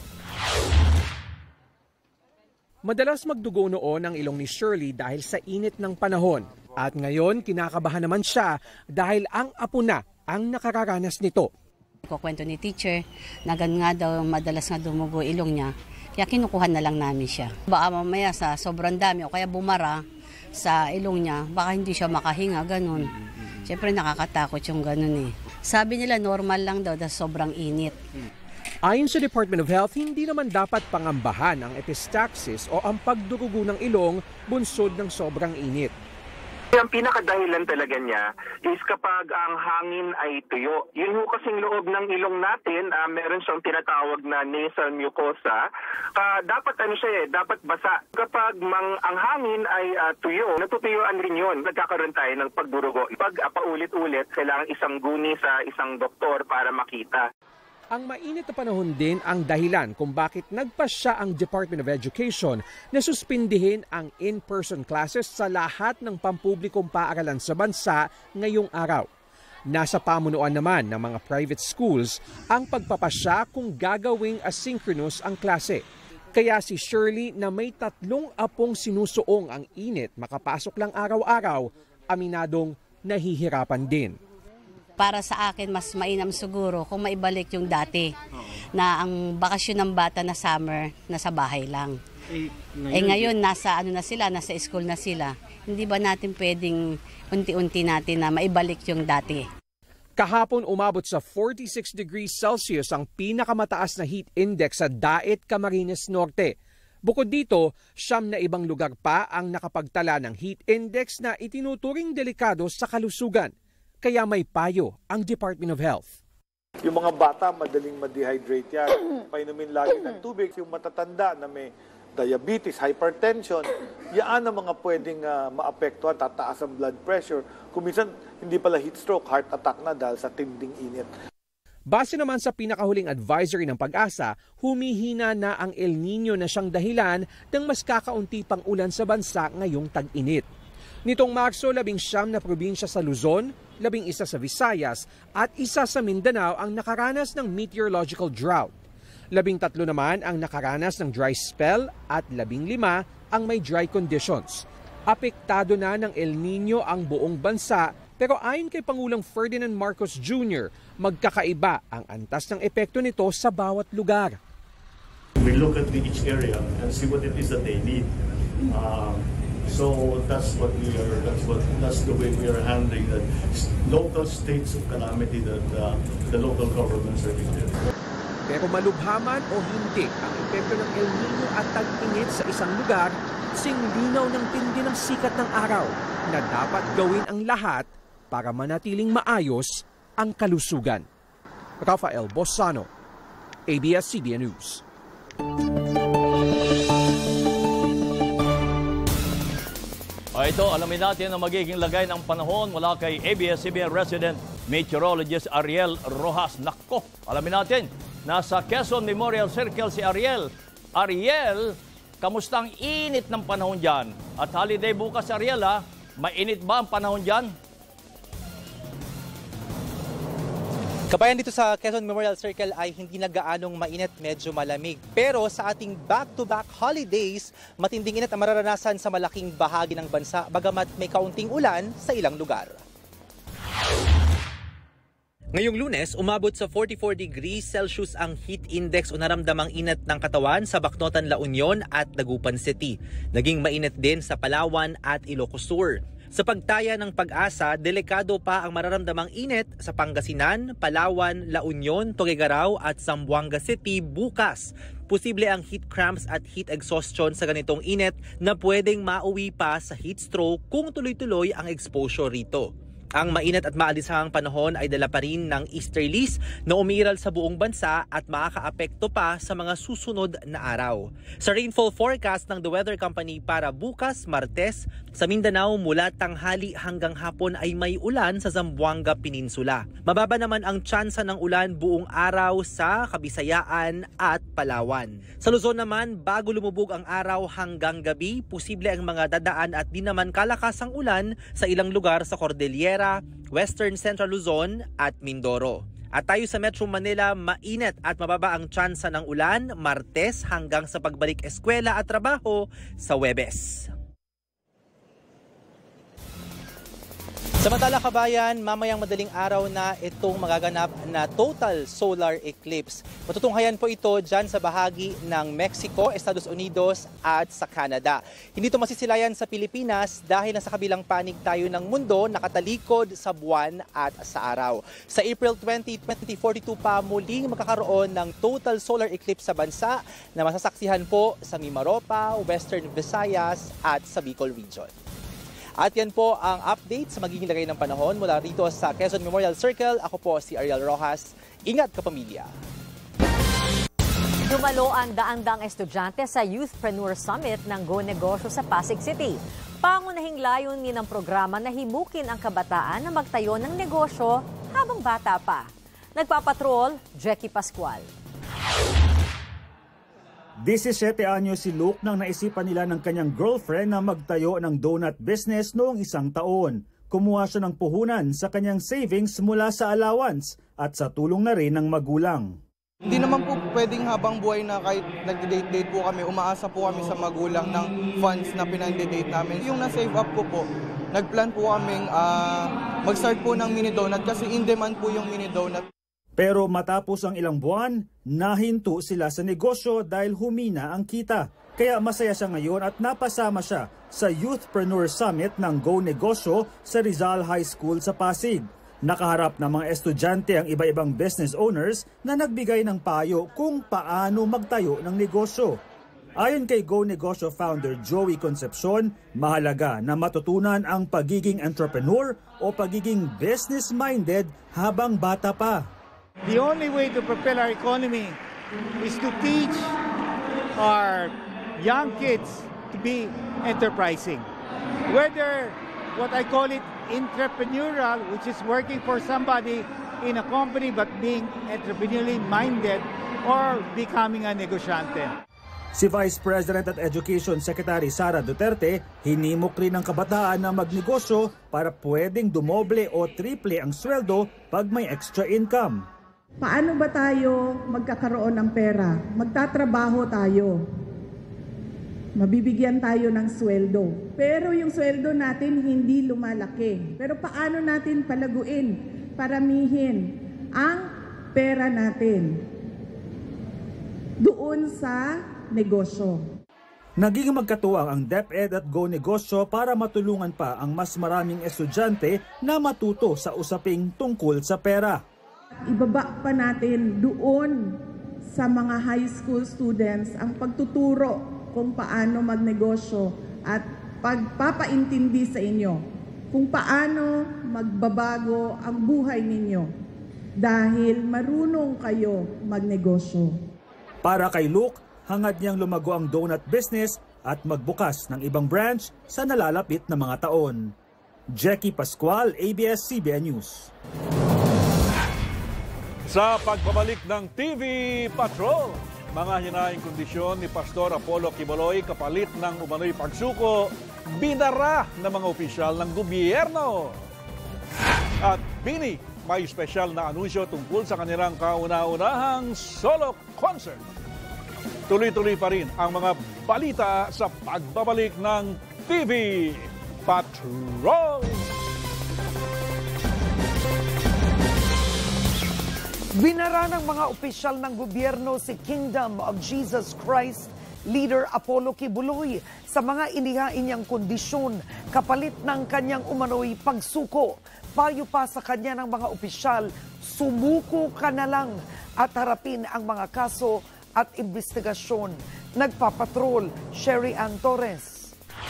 Madalas magdugo noon ang ilong ni Shirley dahil sa init ng panahon. At ngayon, kinakabahan naman siya dahil ang apo na ang nakararanas nito. Kukwento ni teacher na ganun nga daw madalas nga dumugo ilong niya, kaya kinukuhan na lang namin siya. Baka mamaya sa sobrang dami o kaya bumara sa ilong niya, baka hindi siya makahinga, ganun. Siyempre nakakatakot yung ganun eh. Sabi nila normal lang daw dahil sobrang init. Ayon sa Department of Health, hindi naman dapat pangambahan ang epistaxis o ang pagdurugo ng ilong bunsod ng sobrang init. Ang pinakadahilan talaga niya is kapag ang hangin ay tuyo. Yun ho kasing loob ng ilong natin, uh, meron siyang tinatawag na nasal mucosa. Uh, dapat ano siya eh, dapat basa. Kapag mang, ang hangin ay uh, tuyo, natutuyuan rin yun. Nagkakaroon tayo ng pagdurugo. Pag uh, paulit-ulit, kailangan isang guni sa isang doktor para makita. Ang mainit na panahon din ang dahilan kung bakit nagpasya ang Department of Education na suspindihin ang in-person classes sa lahat ng pampublikong paaralan sa bansa ngayong araw. Nasa pamunuan naman ng mga private schools ang pagpapasya kung gagawing asynchronous ang klase. Kaya si Shirley na may tatlong apong sinusuong ang init makapasok lang araw-araw, aminadong nahihirapan din. Para sa akin, mas mainam siguro kung maibalik yung dati na ang bakasyon ng bata na summer, nasa bahay lang. Eh ngayon, eh, ngayon nasa ano na sila, nasa school na sila. Hindi ba natin pwedeng unti-unti natin na maibalik yung dati? Kahapon umabot sa forty-six degrees Celsius ang pinakamataas na heat index sa Daet, Camarines Norte. Bukod dito, siyam na ibang lugar pa ang nakapagtala ng heat index na itinuturing delikado sa kalusugan. Kaya may payo ang Department of Health. Yung mga bata, madaling ma-dehydrate yan. Painumin lagi ng tubig. Yung matatanda na may diabetes, hypertension, yan ang mga pwedeng uh, maapektuhan, tataas ang blood pressure. Kung minsan, hindi pala heat stroke, heart attack na dahil sa tinding init. Base naman sa pinakahuling advisory ng Pag-asa, humihina na ang El Nino na siyang dahilan ng mas kakaunti pang ulan sa bansa ngayong tag-init. Nitong Marso, labing siyam na probinsya sa Luzon, labing isa sa Visayas at isa sa Mindanao ang nakaranas ng meteorological drought. Labing tatlo naman ang nakaranas ng dry spell at labing lima ang may dry conditions. Apektado na ng El Nino ang buong bansa, pero ayon kay Pangulong Ferdinand Marcos Junior, magkakaiba ang antas ng epekto nito sa bawat lugar. We look at each area and see what it is that they need. Um, So that's what we are. That's what. That's the way we are handling the local states of calamity that uh, the local governments are declaring. Pero malubhaman o hindi ang epekto ng El Nino at tag-init sa isang lugar, singlinaw ng tindi ng sikat ng araw na dapat gawin ang lahat para manatiling maayos ang kalusugan. Rafael Bossano, A B S C B N News. O ito, alamin natin ang magiging lagay ng panahon mula kay A B S C B N resident meteorologist Ariel Rojas. Nako, alamin natin, nasa Quezon Memorial Circle si Ariel. Ariel, kamusta ang init ng panahon dyan? At holiday bukas, Ariel, ha? Mainit ba ang panahon dyan? Kabayan, dito sa Quezon Memorial Circle ay hindi na gaanong mainit, medyo malamig. Pero sa ating back-to-back holidays, matinding init ang mararanasan sa malaking bahagi ng bansa, bagamat may kaunting ulan sa ilang lugar. Ngayong Lunes, umabot sa forty-four degrees Celsius ang heat index o naramdamang init ng katawan sa Bacnotan, La Union at Dagupan City. Naging mainit din sa Palawan at Ilocos Sur. Sa pagtaya ng Pag-asa, delikado pa ang mararamdamang init sa Pangasinan, Palawan, La Union, Tuguegarao at Zamboanga City bukas. Posible ang heat cramps at heat exhaustion sa ganitong init na pwedeng mauwi pa sa heat stroke kung tuloy-tuloy ang exposure rito. Ang mainit at maalisahang panahon ay dala pa rin ng easterlies na umiiral sa buong bansa at makakaapekto pa sa mga susunod na araw. Sa rainfall forecast ng The Weather Company para bukas, Martes, sa Mindanao mula tanghali hanggang hapon ay may ulan sa Zamboanga Peninsula. Mababa naman ang tsansa ng ulan buong araw sa Kabisayaan at Palawan. Sa Luzon naman, bago lumubog ang araw hanggang gabi, posible ang mga dadaan at di naman kalakasang ulan sa ilang lugar sa Cordillera, Western Central Luzon at Mindoro. At tayo sa Metro Manila, mainit at mababa ang tsansa ng ulan Martes hanggang sa pagbalik eskwela at trabaho sa Huwebes. Samantala, kabayan, mamayang madaling araw na itong magaganap na total solar eclipse. Matutunghayan po ito dyan sa bahagi ng Mexico, Estados Unidos at sa Canada. Hindi ito masisilayan sa Pilipinas dahil nasa kabilang panig tayo ng mundo, nakatalikod sa buwan at sa araw. Sa April twentieth, twenty forty-two pa muling magkakaroon ng total solar eclipse sa bansa na masasaksihan po sa Mimaropa, Western Visayas at sa Bicol Region. At yan po ang update sa magiging lagay ng panahon mula rito sa Quezon Memorial Circle. Ako po si Ariel Rojas. Ingat kapamilya! Dumalo ang daang-daang estudyante sa Youthpreneur Summit ng Go Negosyo sa Pasig City. Pangunahing layunin ng programa na himukin ang kabataan na magtayo ng negosyo habang bata pa. Nagpapatrol, Jackie Pascual. disisiete anyo si Luke nang naisipan nila ng kanyang girlfriend na magtayo ng donut business noong isang taon. Kumuha siya ng puhunan sa kanyang savings mula sa allowance at sa tulong na rin ng magulang. Hindi naman po pwedeng habang buhay na kahit nagde-date-date po kami, umaasa po kami sa magulang ng funds na pinande-date namin. Yung na-save up ko po, nagplan po kaming uh, mag-start po ng mini donut kasi in demand po yung mini donut. Pero matapos ang ilang buwan, nahinto sila sa negosyo dahil humina ang kita. Kaya masaya siya ngayon at napasama siya sa Youthpreneur Summit ng Go Negosyo sa Rizal High School sa Pasig. Nakaharap ng mga estudyante ang iba-ibang business owners na nagbigay ng payo kung paano magtayo ng negosyo. Ayon kay Go Negosyo founder Joey Concepcion, mahalaga na matutunan ang pagiging entrepreneur o pagiging business-minded habang bata pa. The only way to propel our economy is to teach our young kids to be enterprising. Whether what I call it entrepreneurial, which is working for somebody in a company but being entrepreneurially minded, or becoming a negosyante. Si Vice President at Education Secretary Sara Duterte, hinimok rin ng kabataan na magnegosyo para pwedeng dumoble o triple ang sweldo pag may extra income. Paano ba tayo magkakaroon ng pera? Magtatrabaho tayo. Mabibigyan tayo ng sweldo. Pero yung sweldo natin hindi lumalaki. Pero paano natin palaguin, paramihin ang pera natin doon sa negosyo? Naging magkatuwang ang DepEd at Go Negosyo para matulungan pa ang mas maraming estudyante na matuto sa usaping tungkol sa pera. Ibaba pa natin doon sa mga high school students ang pagtuturo kung paano magnegosyo at pagpapaintindi sa inyo kung paano magbabago ang buhay ninyo dahil marunong kayo magnegosyo. Para kay Luke, hangad niyang lumago ang donut business at magbukas ng ibang branch sa nalalapit na mga taon. Jackie Pascual, A B S C B N News. Sa pagbabalik ng T V Patrol, mga hinaing kondisyon ni Pastor Apollo Quiboloy kapalit ng umano'y pagsuko, binara ng mga opisyal ng gobyerno. At Bini, may espesyal na anunsyo tungkol sa kanilang kauna-unahang solo concert. Tuloy-tuloy pa rin ang mga balita sa pagbabalik ng T V Patrol. Binara ng mga opisyal ng gobyerno si Kingdom of Jesus Christ leader Apollo Quiboloy sa mga inihain niyang kondisyon kapalit ng kanyang umano'y pagsuko. Payo pa sa kanya ng mga opisyal, sumuko ka na lang at harapin ang mga kaso at investigasyon. Nagpapatrol, Sherry Ann Torres.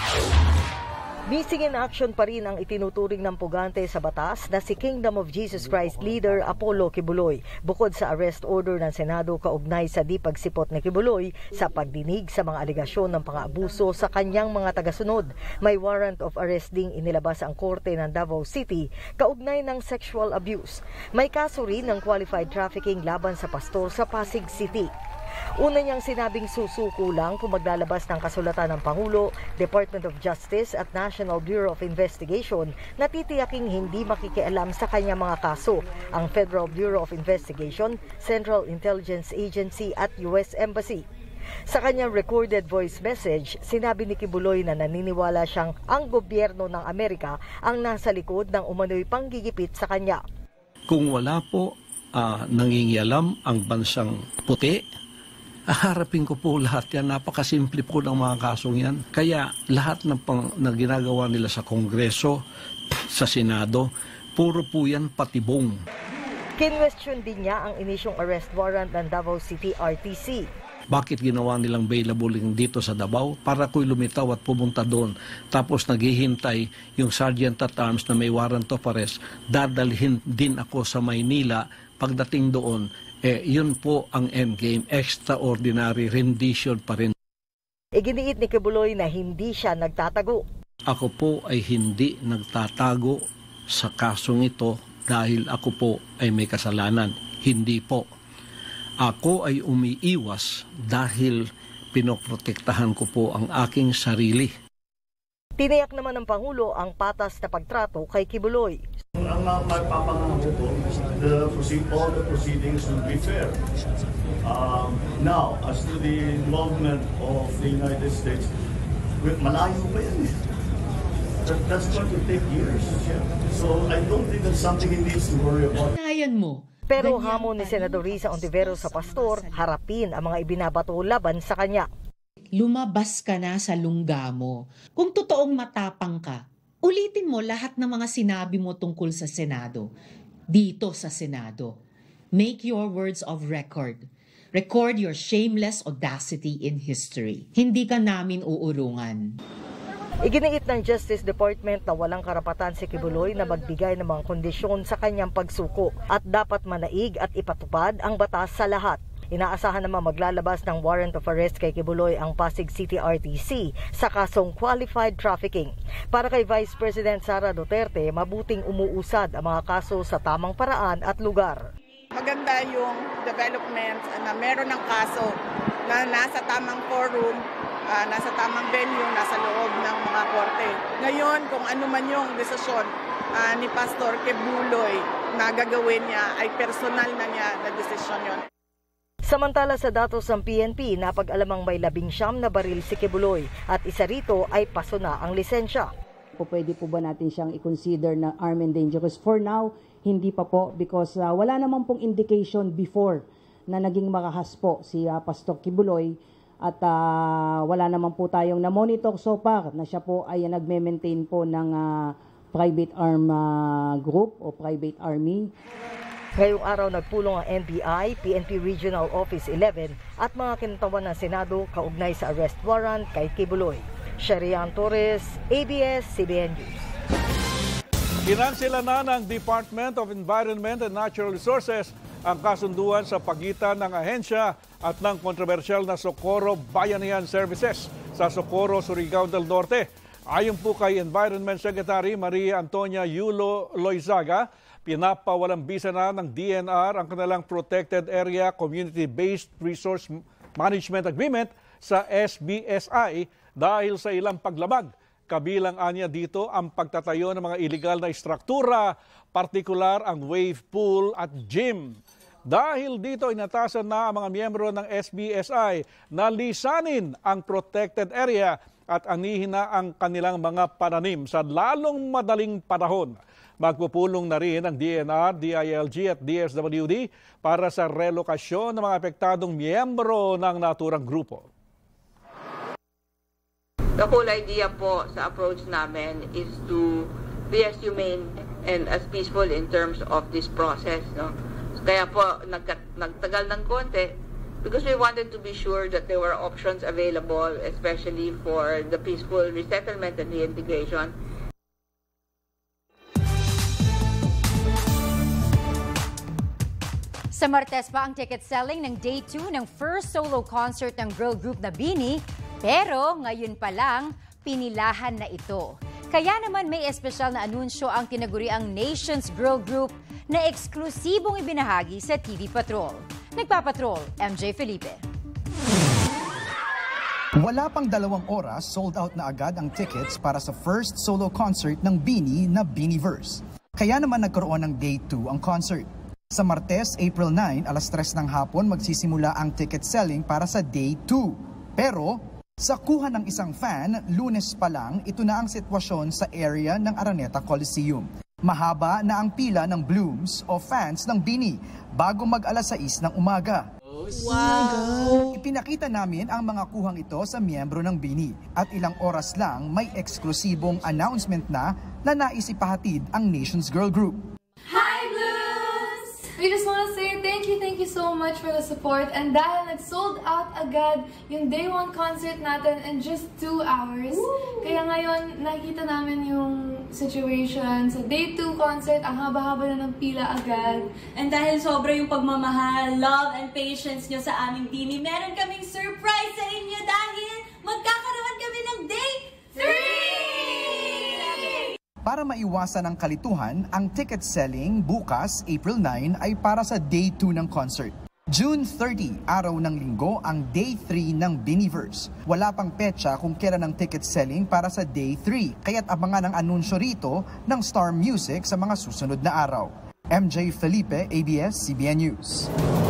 Missing in action pa rin ang itinuturing ng pugante sa batas na si Kingdom of Jesus Christ leader Apollo Quiboloy. Bukod sa arrest order ng Senado kaugnay sa di pagsipot ni Quiboloy sa pagdinig sa mga alegasyon ng pang-aabuso sa kanyang mga tagasunod, may warrant of arrest ding inilabas ang korte ng Davao City kaugnay ng sexual abuse. May kaso rin ng qualified trafficking laban sa pastor sa Pasig City. Una niyang sinabing susuko lang kung maglalabas ng kasulatan ng Pangulo, Department of Justice at National Bureau of Investigation na titiyaking hindi makikialam sa kanyang mga kaso ang Federal Bureau of Investigation, Central Intelligence Agency at U S Embassy. Sa kanyang recorded voice message, sinabi ni Quiboloy na naniniwala siyang ang gobyerno ng Amerika ang nasa likod ng umano'y panggigipit sa kanya. Kung wala po uh, nangingialam ang bansang puti, harapin ko po lahat yan. Napakasimple po ng mga kasong yan. Kaya lahat ng pang, na ginagawa nila sa Kongreso, sa Senado, puro po yan patibong. Kinwestiyon din niya ang inisyong arrest warrant ng Davao City R T C. Bakit ginawa nilang available dito sa Davao? Para ko'y lumitaw at pumunta doon. Tapos naghihintay yung Sergeant at Arms na may warrant of arrest. Dadalhin din ako sa Maynila. Pagdating doon, eh, yun po ang endgame, extraordinary rendition pa rin. Iginiit ni Quiboloy na hindi siya nagtatago. Ako po ay hindi nagtatago sa kasong ito dahil ako po ay may kasalanan. Hindi po. Ako ay umiiwas dahil pinoprotektahan ko po ang aking sarili. Tiniyak naman ng Pangulo ang patas na pagtrato kay Quiboloy. Ang ang uh, magpapangako ko, the proceed, all the proceedings will be fair. Um, now, as to the involvement of the United States, malayo pa yan eh. That, that's going to take years. Yeah. So I don't think that's something he needs to worry about. Nayan mo. Pero hamon ni Senador Risa Ontiveros sa pastor, harapin ang mga ibinabato laban sa kanya. Lumabas ka na sa lungga mo. Kung totoong matapang ka, ulitin mo lahat ng mga sinabi mo tungkol sa Senado. Dito sa Senado. Make your words of record. Record your shameless audacity in history. Hindi ka namin uurungan. Iginiit ng Justice Department na walang karapatan si Kibuloy na magbigay ng mga kondisyon sa kanyang pagsuko at dapat manaig at ipatupad ang batas sa lahat. Inaasahan naman maglalabas ng warrant of arrest kay Kibuloy ang Pasig City R T C sa kasong qualified trafficking. Para kay Vice President Sara Duterte, mabuting umuusad ang mga kaso sa tamang paraan at lugar. Maganda yung development na meron ng kaso na nasa tamang forum, uh, nasa tamang venue, nasa loob ng mga korte. Ngayon, kung ano man yung desisyon uh, ni Pastor Kibuloy na gagawin niya, ay personal na niya na desisyon yun. Samantala sa datos ng P N P, napag-alamang may labing siyam na baril si Kibuloy at isa rito ay paso na ang lisensya. Pwede po ba natin siyang i-consider na armed and dangerous? For now, hindi pa po because uh, wala naman pong indication before na naging makahas po si uh, Pastor Kibuloy at uh, wala naman po tayong na-monitor so far na siya po ay nagme-maintain po ng uh, private arm uh, group o private army. Ngayong araw nagpulong ang N B I, P N P Regional Office eleven at mga kinatawan ng Senado kaugnay sa arrest warrant kay Kibuloy. Sharian Torres, A B S C B N News. Kinansela na ng Department of Environment and Natural Resources ang kasunduan sa pagitan ng ahensya at ng kontrobersyal na Socorro Bayanihan Services sa Socorro, Surigao del Norte. Ayon po kay Environment Secretary Maria Antonia Yulo Loizaga, pinapawalang bisa na ng D N R ang kanilang Protected Area Community-Based Resource Management Agreement sa S B S I dahil sa ilang paglabag. Kabilang anya dito ang pagtatayo ng mga iligal na istruktura, partikular ang wave pool at gym. Dahil dito inatasan na ang mga miyembro ng S B S I na lisanin ang protected area at anihin na ang kanilang mga pananim sa lalong madaling panahon. Magpupulong na rin ang D N R, D I L G at D S W D para sa relokasyon ng mga apektadong miyembro ng naturang grupo. The whole idea po sa approach namin is to be as humane and as peaceful in terms of this process. No? Kaya po nag nagtagal ng konti because we wanted to be sure that there were options available, especially for the peaceful resettlement and reintegration. Sa Martes pa ang ticket selling ng Day two ng first solo concert ng girl group na Bini, pero ngayon pa lang, pinilahan na ito. Kaya naman may espesyal na anunsyo ang tinaguriang Nations Girl Group na eksklusibong ibinahagi sa T V Patrol. Nagpapatrol, M J Felipe. Wala pang dalawang oras, sold out na agad ang tickets para sa first solo concert ng Bini na Biniverse. Kaya naman nagkaroon ng Day two ang concert. Sa Martes, April nine, alas tres ng hapon magsisimula ang ticket selling para sa Day two. Pero sa kuha ng isang fan, Lunes pa lang, ito na ang sitwasyon sa area ng Araneta Coliseum. Mahaba na ang pila ng blooms o fans ng Bini bago mag alas sais ng umaga. Wow! Ipinakita namin ang mga kuhang ito sa miyembro ng Bini at ilang oras lang may eksklusibong announcement na na naisipahatid ang Nations Girl Group. Hi Blues! We just want to say thank you, thank you so much for the support. And dahil nag-sold out agad yung day one concert natin in just two hours. Woo! Kaya ngayon, nakikita namin yung situation sa day two concert, ang haba-haba na ng pila agad. And dahil sobra yung pagmamahal, love, and patience nyo sa aming Bini, meron kaming surprise sa inyo dahil magkakaroon kami ng day three! Para maiwasan ang kalituhan, ang ticket selling bukas, April nine, ay para sa Day two ng concert. June thirtieth, araw ng linggo, ang Day three ng Biniverse. Wala pang petsa kung kailan ang ticket selling para sa Day three, kaya't abangan ang anunsyo rito ng Star Music sa mga susunod na araw. M J Felipe, A B S C B N News.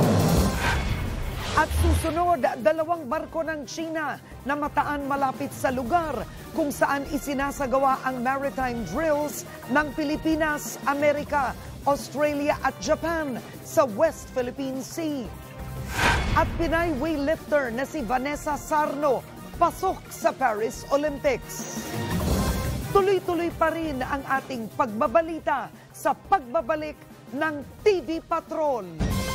At susunod, dalawang barko ng China na mataan malapit sa lugar kung saan isinasagawa ang maritime drills ng Pilipinas, Amerika, Australia at Japan sa West Philippine Sea. At Pinay weightlifter na si Vanessa Sarno pasok sa Paris Olympics. Tuloy-tuloy pa rin ang ating pagbabalita sa pagbabalik ng T V Patrol.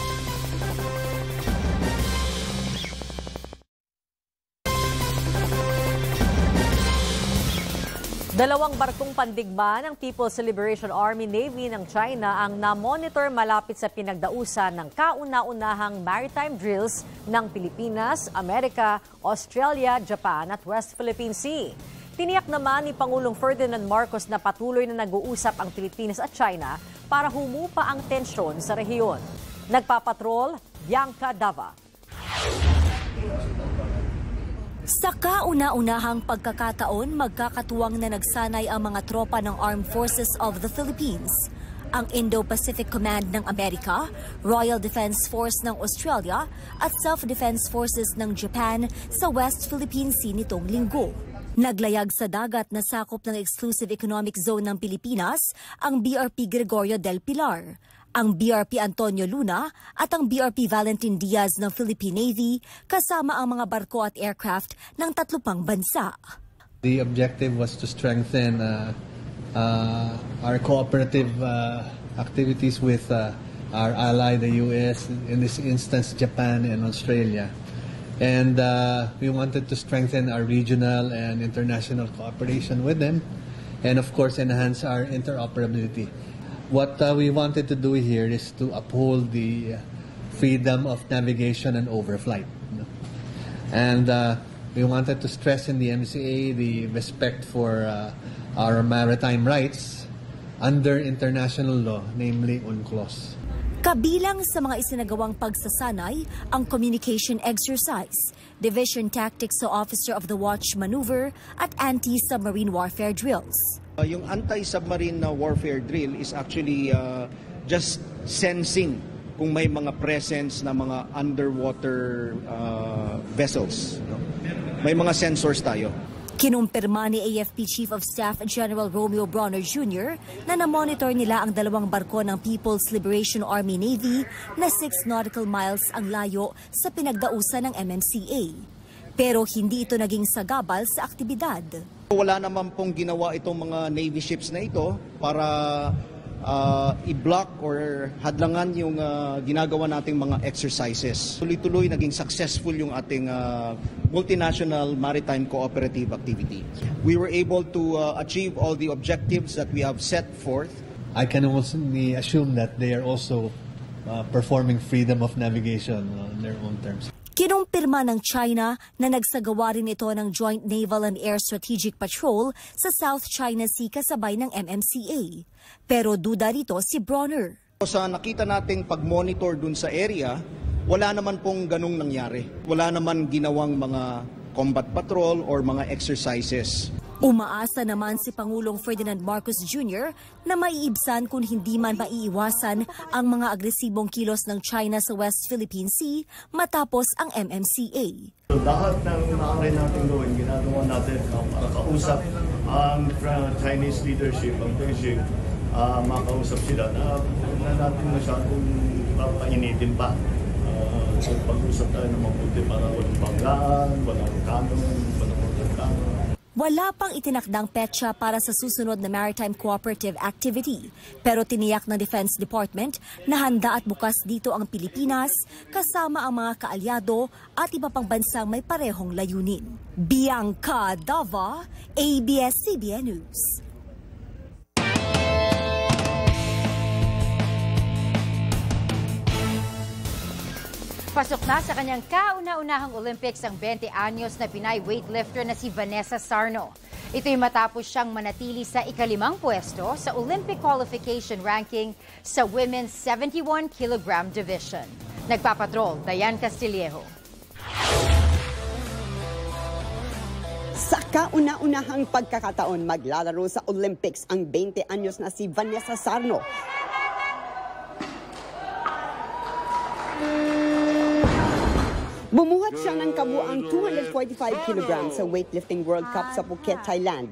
Dalawang barkong pandigma ng People's Liberation Army Navy ng China ang na-monitor malapit sa pinagdausan ng kauna-unahang maritime drills ng Pilipinas, Amerika, Australia, Japan at West Philippine Sea. Tiniyak naman ni Pangulong Ferdinand Marcos na patuloy na nag-uusap ang Pilipinas at China para humupa ang tensyon sa rehiyon. Nagpapatrol, Bianca Dava. Sa kauna-unahang pagkakataon, magkakatuwang na nagsanay ang mga tropa ng Armed Forces of the Philippines, ang Indo-Pacific Command ng Amerika, Royal Defense Force ng Australia at Self-Defense Forces ng Japan sa West Philippine Sea nitong linggo. Naglayag sa dagat na sakop ng Exclusive Economic Zone ng Pilipinas ang B R P Gregorio del Pilar, ang B R P Antonio Luna at ang B R P Valentin Diaz ng Philippine Navy kasama ang mga barko at aircraft ng tatlo pang bansa. The objective was to strengthen uh, uh, our cooperative uh, activities with uh, our ally, the U S, in this instance Japan and Australia. And uh, we wanted to strengthen our regional and international cooperation with them and of course enhance our interoperability. What uh, we wanted to do here is to uphold the freedom of navigation and overflight. You know? And uh, we wanted to stress in the M C A the respect for uh, our maritime rights under international law, namely UNCLOS. Kabilang sa mga isinagawang pagsasanay ang communication exercise, division tactics sa Officer of the Watch maneuver at anti-submarine warfare drills. Uh, yung anti-submarine uh, warfare drill is actually uh, just sensing kung may mga presence na mga underwater uh, vessels. No? May mga sensors tayo. Kinumpirma ni A F P Chief of Staff General Romeo Bronner Junior na namonitor nila ang dalawang barko ng People's Liberation Army Navy na six nautical miles ang layo sa pinagdausan ng M M C A. Pero hindi ito naging sagabal sa aktibidad. Wala naman pong ginawa itong mga Navy ships na ito para uh, i-block or hadlangan yung uh, ginagawa nating mga exercises. Tuloy-tuloy naging successful yung ating uh, multinational maritime cooperative activity. We were able to uh, achieve all the objectives that we have set forth. I can only assume that they are also uh, performing freedom of navigation on their own terms. Kinumpirma ng China na nagsagawa rin ito ng Joint Naval and Air Strategic Patrol sa South China Sea kasabay ng M M C A. Pero duda rito si Bronner. Sa nakita nating pag-monitor dun sa area, wala naman pong ganung nangyari. Wala naman ginawang mga combat patrol or mga exercises. Umaasa naman si Pangulong Ferdinand Marcos Junior na maiibsan kung hindi man maiiwasan ang mga agresibong kilos ng China sa West Philippine Sea matapos ang M M C A. So, lahat ng maaari natin gawin, ginagawa natin uh, para kausap ang uh, Chinese leadership, ang Beijing, uh, makausap sila na na natin masyadong papainitin pa. Uh, so, pag-usap tayo na mabuti para walang banggaan, walang kanon, walang magkakanon. Wala pang itinakdang petsa para sa susunod na maritime cooperative activity, pero tiniyak ng Defense Department na handa at bukas dito ang Pilipinas kasama ang mga kaalyado at iba pang bansang may parehong layunin. Bianca Dava, A B S C B N News. Pasok na sa kanyang kauna-unahang Olympics ang twenty anyos na Pinay weightlifter na si Vanessa Sarno. Ito'y matapos siyang manatili sa ikalimang pwesto sa Olympic qualification ranking sa women's seventy-one kilogram division. Nagpapatrol, Dayan Castillejo. Sa kauna-unahang pagkakataon, maglalaro sa Olympics ang twenty anyos na si Vanessa Sarno. Bumuhat siya ng kabuang two hundred forty-five kilograms sa weightlifting World Cup sa Phuket, Thailand.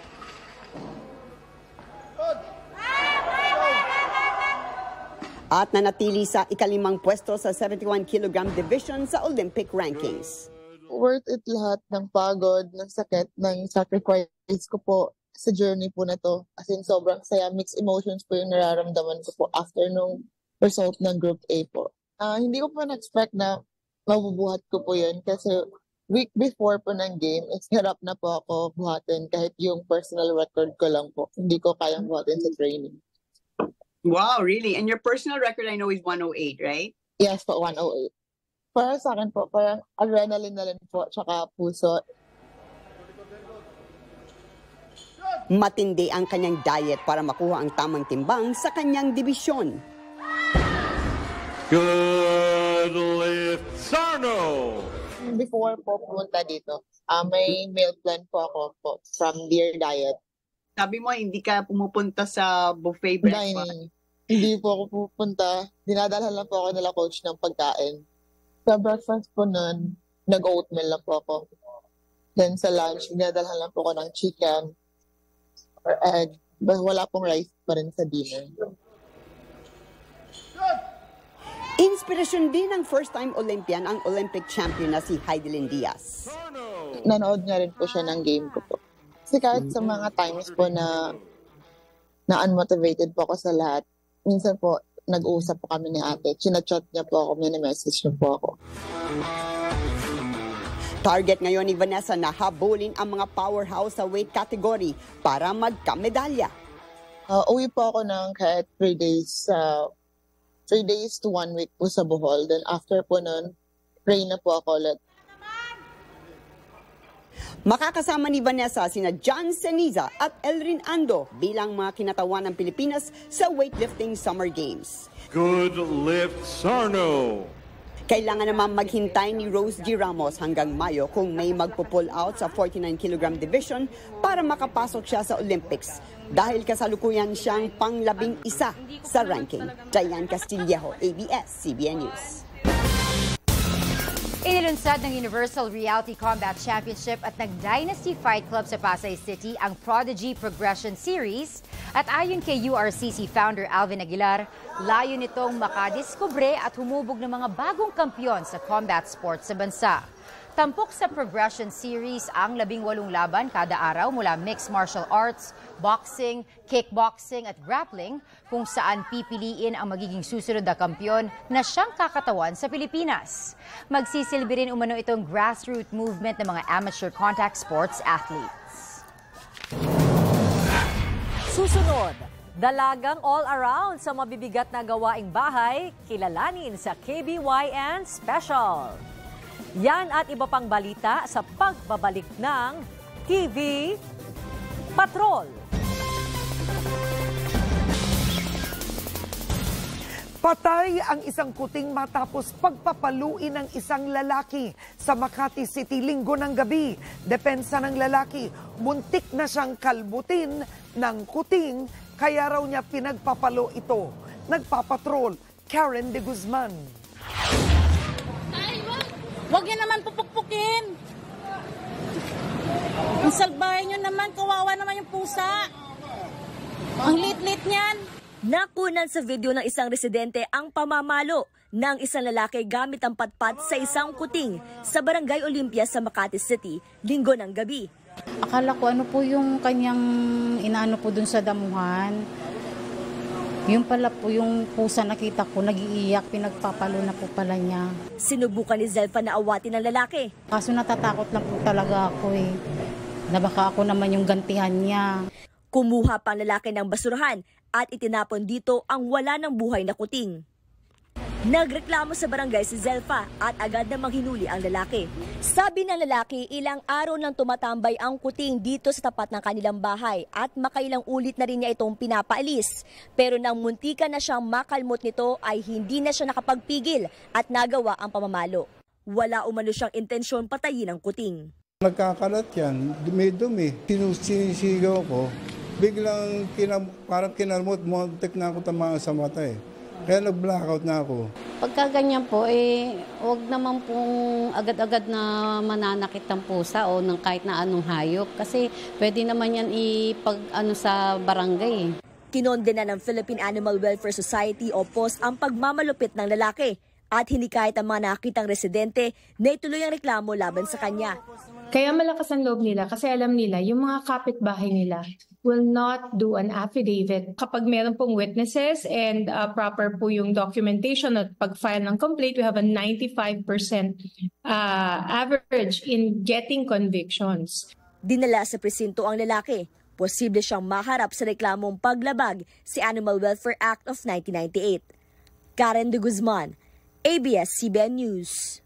At nanatili sa ikalimang pwesto sa seventy-one kilogram division sa Olympic rankings. Worth it lahat ng pagod, ng sakit, ng sacrifice ko po sa journey po na to. As in, sobrang saya, mixed emotions po yung nararamdaman ko po after nung result ng Group A po. Uh, hindi ko po na-expect na mabubuhat ko po yun kasi week before po ng game, it's hirap na po ako buhatin kahit yung personal record ko lang po. Hindi ko kayang buhatin sa training. Wow, really? And your personal record I know is one oh eight, right? Yes po, one oh eight. Para sa akin po, parang adrenaline na rin po, tsaka puso. Matindi ang kanyang diet para makuha ang tamang timbang sa kanyang dibisyon. Good lift, Sarno! Before po pumunta dito, uh, may meal plan po ako po from Dear Diet. Sabi mo, hindi ka pumupunta sa buffet breakfast? Dining. Hindi po ako pupunta. Dinadalhan lang po ako nila coach ng pagkain. Sa breakfast po nun, nag-oatmeal lang po ako. Then sa lunch, dinadalhan lang po ako ng chicken or egg. But wala pong rice pa rin sa dinner. Inspirasyon din ng first-time Olympian ang Olympic champion na si Heidelin Diaz. Nanood nga rin po siya ng game ko po. Kasi kahit sa mga times po na na-unmotivated po ako sa lahat, minsan po nag-uusap po kami ni ate. Chinachat niya po ako, mini-message niya po ako. Target ngayon ni Vanessa na habulin ang mga powerhouse sa weight category para magkamedalya. Uh, uwi po ako ng kahit three days uh, Three days to one week po sa Bohol. Then after po nun, pray na po ako ulit. Makakasama ni Vanessa sina John Ceniza at Elrin Ando bilang mga kinatawan ng Pilipinas sa weightlifting Summer Games. Good lift, Sarno! Kailangan naman maghintay ni Rose G. Ramos hanggang Mayo kung may magpo-pull out sa forty-nine kilogram division para makapasok siya sa Olympics. Dahil kasalukuyan siyang panglabing isa sa ranking. Dayan Castillejo, A B S C B N News. Inilunsad ng Universal Reality Combat Championship at nag-Dynasty Fight Club sa Pasay City ang Prodigy Progression Series. At ayon kay U R C C founder Alvin Aguilar, layo nitong makadiskubre at humubog ng mga bagong kampyon sa combat sports sa bansa. Tampok sa Progression Series ang labing walong laban kada araw mula mixed martial arts, boxing, kickboxing at grappling kung saan pipiliin ang magiging susunod na kampyon na siyang kakatawan sa Pilipinas. Magsisilbi rin umano itong grassroots movement ng mga amateur contact sports athletes. Susunod, dalagang all-around sa mabibigat na gawaing bahay, kilalanin sa K B Y N Special. Yan at iba pang balita sa pagbabalik ng T V Patrol. Patay ang isang kuting matapos pagpapaluin ng isang lalaki sa Makati City linggo ng gabi. Depensa ng lalaki, muntik na siyang kalbutin ng kuting, kaya raw niya pinagpapalo ito. Nagpapatrol, Karen de Guzman. Huwag niyo naman pupukpukin. Ang salbahe niyo naman, kawawa naman yung pusa. Ang lit-lit niyan. Nakunan sa video ng isang residente ang pamamalo ng isang lalaki gamit ang patpat sa isang kuting sa Barangay Olympia sa Makati City, linggo ng gabi. Akala ko ano po yung kanyang inaano po dun sa damuhan. Yung pala po, yung pusa nakita ko, nag-iiyak, pinagpapalo na po pala niya. Sinubukan ni Zelfa na awatin ng lalaki. Kaso natatakot lang po talaga ako eh, na baka ako naman yung gantihan niya. Kumuha pa ang lalaki ng basurahan at itinapon dito ang wala ng buhay na kuting. Nagreklamo sa barangay si Zelfa at agad na manghinuli ang lalaki. Sabi ng lalaki, ilang araw nang tumatambay ang kuting dito sa tapat ng kanilang bahay at makailang ulit na rin niya itong pinapaalis. Pero nang muntika na siyang makalmot nito ay hindi na siya nakapagpigil at nagawa ang pamamalo. Wala umano siyang intensyon patayin ang kuting. Nagkakalat yan, dumi-dumi. Sinisigaw ko, biglang kinam, parang kinalmot, muntik na ako tamaan sa mata eh. Kaya nag-blackout na ako. Pagka ganyan po, eh, huwag naman pong agad-agad na mananakit ng pusa o ng kahit na anong hayop. Kasi pwede naman yan ipag ano sa barangay eh. Kinondena ng Philippine Animal Welfare Society o P O S ang pagmamalupit ng lalaki at hindi kahit ang mga nakitang residente na ituloy ang reklamo laban sa kanya. Kaya malakas ang loob nila kasi alam nila yung mga kapitbahay nila will not do an affidavit. Kapag meron pong witnesses and uh, proper po yung documentation at pag-file ng complaint, we have a ninety-five percent uh, average in getting convictions. Dinala sa presinto ang lalaki. Posible siyang maharap sa reklamong paglabag si Animal Welfare Act of nineteen ninety-eight. Karen de Guzman, A B S C B N News.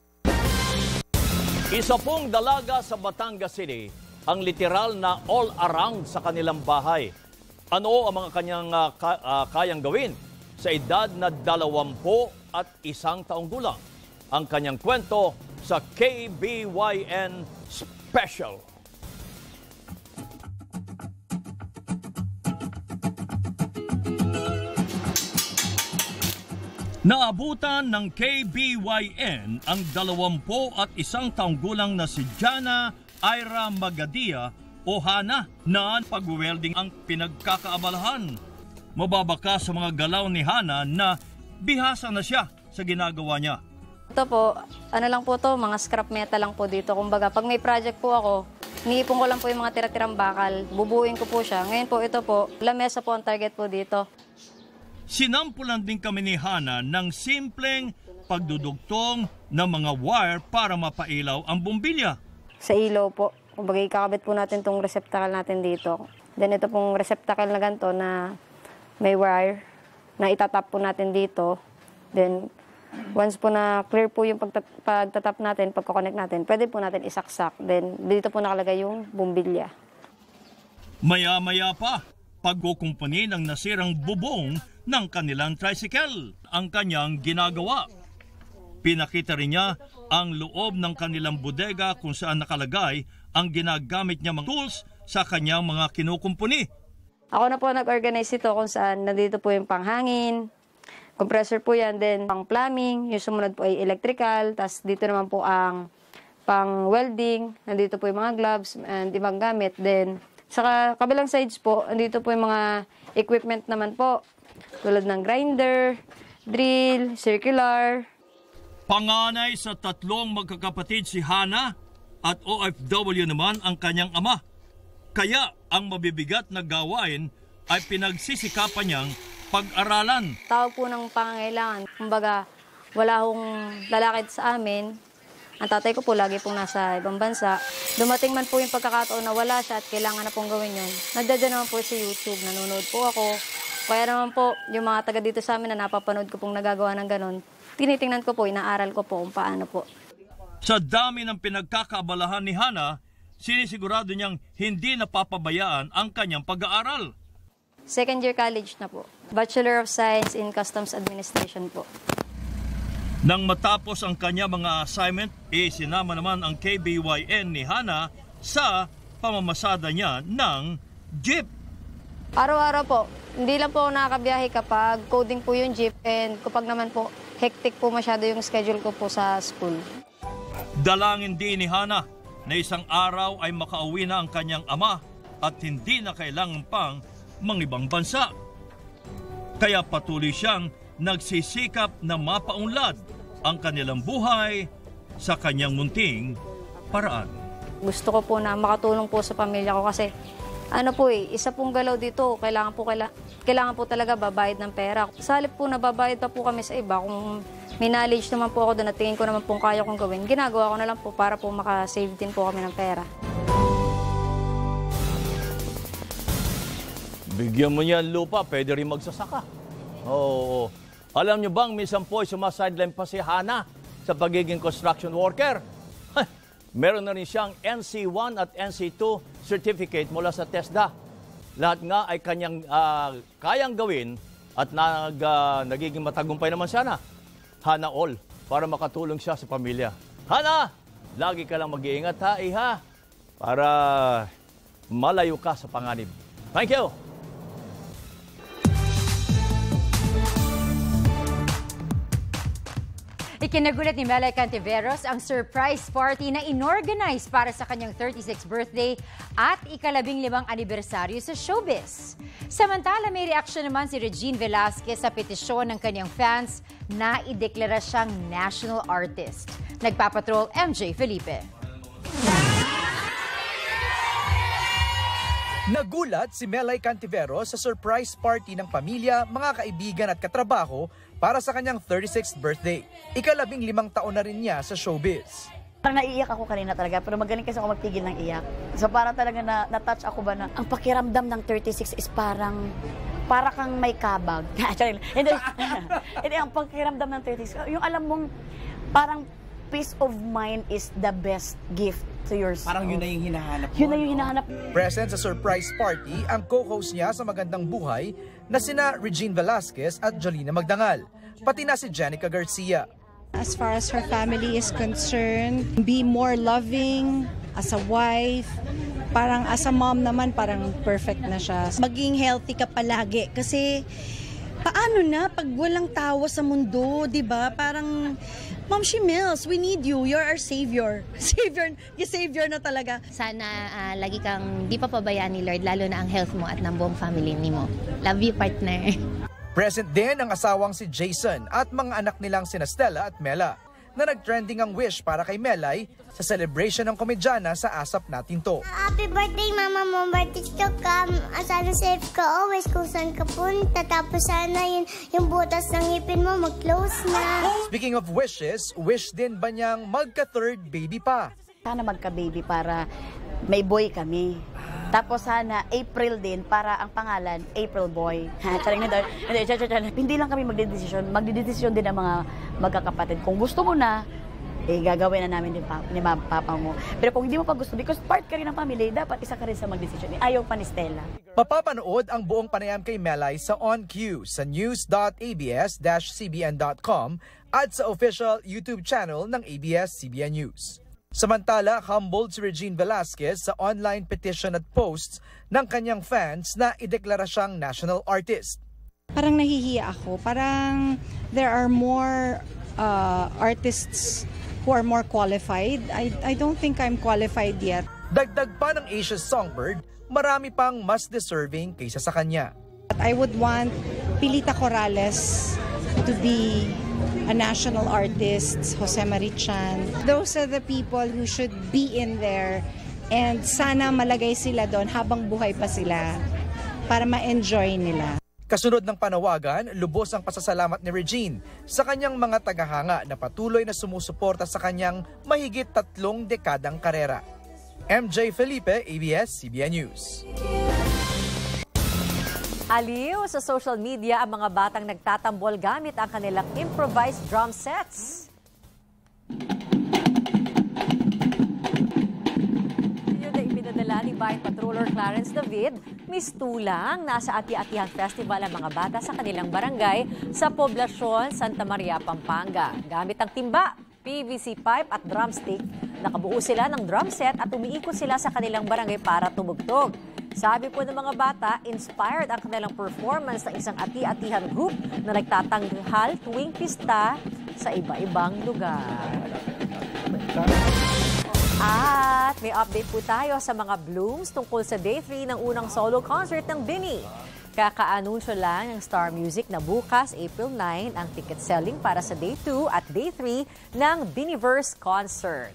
Isa pong dalaga sa Batangas City ang literal na all-around sa kanilang bahay. Ano ang mga kanyang uh, ka, uh, kayang gawin sa edad na dalawampu at isang taong gulang? Ang kanyang kwento sa K B Y N Special. Naabutan ng K B Y N ang dalawampu at isang taong gulang na si Jana Ira Magadia o Hana na pag-welding ang pinagkakaabalahan. Mababaka sa mga galaw ni Hana na bihasa na siya sa ginagawa niya. Ito po, ano lang po to, mga scrap metal lang po dito. Kumbaga, pag may project po ako, niipon ko lang po yung mga tira-tirang bakal, bubuin ko po siya. Ngayon po, ito po, lamesa po ang target po dito. Sinampulan din kami ni Hana ng simpleng pagdudugtong ng mga wire para mapailaw ang bumbilya. Sa ilaw po, kumbaga ikakabit po natin itong receptacle natin dito. Then ito pong receptacle na ganito na may wire na itatap po natin dito. Then once po na clear po yung pagtatap natin, pagkoconnect natin, pwede po natin isaksak. Then dito po nakalagay yung bumbilya. Maya-maya pa, pagkukumpuni ng nasirang bubong ng kanilang tricycle ang kanyang ginagawa. Pinakita rin niya ang loob ng kanilang bodega kung saan nakalagay ang ginagamit niya mga tools sa kanyang mga kinukumpuni. Ako na po nag-organize ito kung saan nandito po yung panghangin, compressor po yan, then pang plumbing, yung sumunod po ay electrical, tas dito naman po ang pang welding, nandito po yung mga gloves and ibang gamit. Then sa kabilang sides po, nandito po yung mga equipment naman po. Tulad ng grinder, drill, circular. Panganay sa tatlong magkakapatid si Hana at O F W naman ang kanyang ama. Kaya ang mabibigat na gawain ay pinagsisikapan niyang pag-aralan. Tawag po ng pangangailangan. Kumbaga, wala hong lalakad sa amin. Ang tatay ko po lagi pong nasa ibang bansa. Dumating man po yung pagkakataon na wala siya at kailangan na pong gawin yun. Nagdadya naman po sa YouTube, nanonood po ako. Kaya naman po, yung mga taga dito sa amin na napapanood ko pong nagagawa ng ganon, tinitingnan ko po, inaaral ko po kung paano po. Sa dami ng pinagkakaabalahan ni Hana, sinisigurado niyang hindi napapabayaan ang kanyang pag-aaral. Second year college na po. Bachelor of Science in Customs Administration po. Nang matapos ang kanya mga assignment, eh sinama naman ang K B Y N ni Hana sa pamamasada niya ng jeep. Araw-araw po, hindi lang po nakakabiyahe kapag coding po yung jeep and kapag naman po, hectic po masyado yung schedule ko po sa school. Dalangin din ni Hana na isang araw ay makauwi na ang kanyang ama at hindi na kailangan pang mangibang bansa. Kaya patuloy siyang nagsisikap na mapaunlad ang kanilang buhay sa kanyang munting paraan. Gusto ko po na makatulong po sa pamilya ko kasi ano po eh, isa pong galaw dito, kailangan po, kailangan, kailangan po talaga babayad ng pera. Sa halip po na babayad pa po kami sa iba, kung may knowledge naman po ako doon at tingin ko naman pong kaya kong gawin, ginagawa ko na lang po para po makasave din po kami ng pera. Bigyan mo niyan lupa, pwede rin magsasaka. Oo. Alam nyo bang minsan po ay sumasideline pa si Hana sa pagiging construction worker? Meron na rin siyang N C one at N C two certificate mula sa TESDA. Lahat nga ay kanyang uh, kayang gawin at nag, uh, nagiging matagumpay naman sana. Hana all para makatulong siya sa pamilya. Hana, lagi ka lang mag-iingat ha, iha, para malayo ka sa panganib. Thank you! Ikinagulat ni Melay Cantiveros ang surprise party na inorganize para sa kanyang thirty-sixth birthday at ikalabing limang anibersaryo sa showbiz. Samantala, may reaksyon naman si Regine Velasquez sa petisyon ng kanyang fans na ideklara siyang national artist. Nagpapatrol M J Felipe. Nagulat si Melay Cantiveros sa surprise party ng pamilya, mga kaibigan at katrabaho para sa kanyang thirty-sixth birthday. Ikalabing limang taon na rin niya sa showbiz. Parang naiiyak ako kanina talaga, pero magaling kasi ako magtigil ng iyak. So parang talaga na, na-touch ako ba na ang pakiramdam ng thirty-six is parang para kang may kabag. Hindi, hindi, ang pakiramdam ng thirty-six, yung alam mong parang peace of mind is the best gift to yourself. Parang yun na yung hinahanap mo. Yun na yung hinahanap. Present sa surprise party ang co-host niya sa Magandang Buhay na sina Regine Velasquez at Jolina Magdangal, pati na si Jenica Garcia. As far as her family is concerned, be more loving as a wife. Parang as a mom naman, parang perfect na siya. Maging healthy ka palagi kasi paano na pag walang tawa sa mundo, di ba? Parang, Ma'am Shimels, we need you. You're our savior. Savior, yung savior na talaga. Sana uh, lagi kang di pa pabayaan ni Lord, lalo na ang health mo at ng buong family ni mo. Love you, partner. Present din ang asawang si Jason at mga anak nilang sina Stella at Mela na nag-trending ang wish para kay Melay sa celebration ng komedyana sa Asap Natin To. Happy birthday, Mama mo. Birthday to come. Sana safe ka always kung saan ka punta. Tapos sana yun, yung butas ng ngipin mo mag-close na. Speaking of wishes, wish din ba niyang magka-third baby pa? Sana magka-baby para may boy kami. Tapos sana April din para ang pangalan April Boy. Charing na doon. Hindi lang kami magdedesisyon. Magdedesisyon din ang mga magkakapatid. Kung gusto mo na, eh gagawin na namin din pa, ni mama, papa mo. Pero kung hindi mo pa gusto, because part ka rin ng family, dapat isa ka rin sa magdesisyon. Ayaw pa ni Stella. Mapapanood ang buong panayam kay Melay sa On Q sa news dot a b s dash c b n dot com at sa official YouTube channel ng A B S C B N News. Samantala, humbled si Regine Velasquez sa online petition at posts ng kanyang fans na ideklara siyang national artist. Parang nahihiya ako. Parang there are more uh, artists who are more qualified. I, I don't think I'm qualified yet. Dagdag pa ng Asia's Songbird, marami pang mas deserving kaysa sa kanya. I would want Pilita Corrales to be a national artist, Jose Marichan. Those are the people who should be in there and sana malagay sila doon habang buhay pa sila para ma-enjoy nila. Kasunod ng panawagan, lubos ang pasasalamat ni Regine sa kanyang mga tagahanga na patuloy na sumusuporta sa kanyang mahigit tatlong dekadang karera. M J Felipe, A B S C B N News. Aliw sa social media ang mga batang nagtatambol gamit ang kanilang improvised drum sets. Yun na ipinadala ni Bayan Patroller Clarence David, mistulang nasa Ati-Atihan Festival ang mga bata sa kanilang barangay sa poblasyon Santa Maria, Pampanga. Gamit ang timba, P V C pipe at drumstick, nakabuo sila ng drum set at umiikot sila sa kanilang barangay para tumugtog. Sabi po ng mga bata, inspired ang kanilang performance ng isang ati-atihan group na nagtatanghal tuwing pista sa iba-ibang lugar. At may update po tayo sa mga blooms tungkol sa Day three ng unang solo concert ng Bini. Kakaanunsyo lang ng Star Music na bukas, April nine, ang ticket selling para sa Day two at Day three ng Biniverse Concert.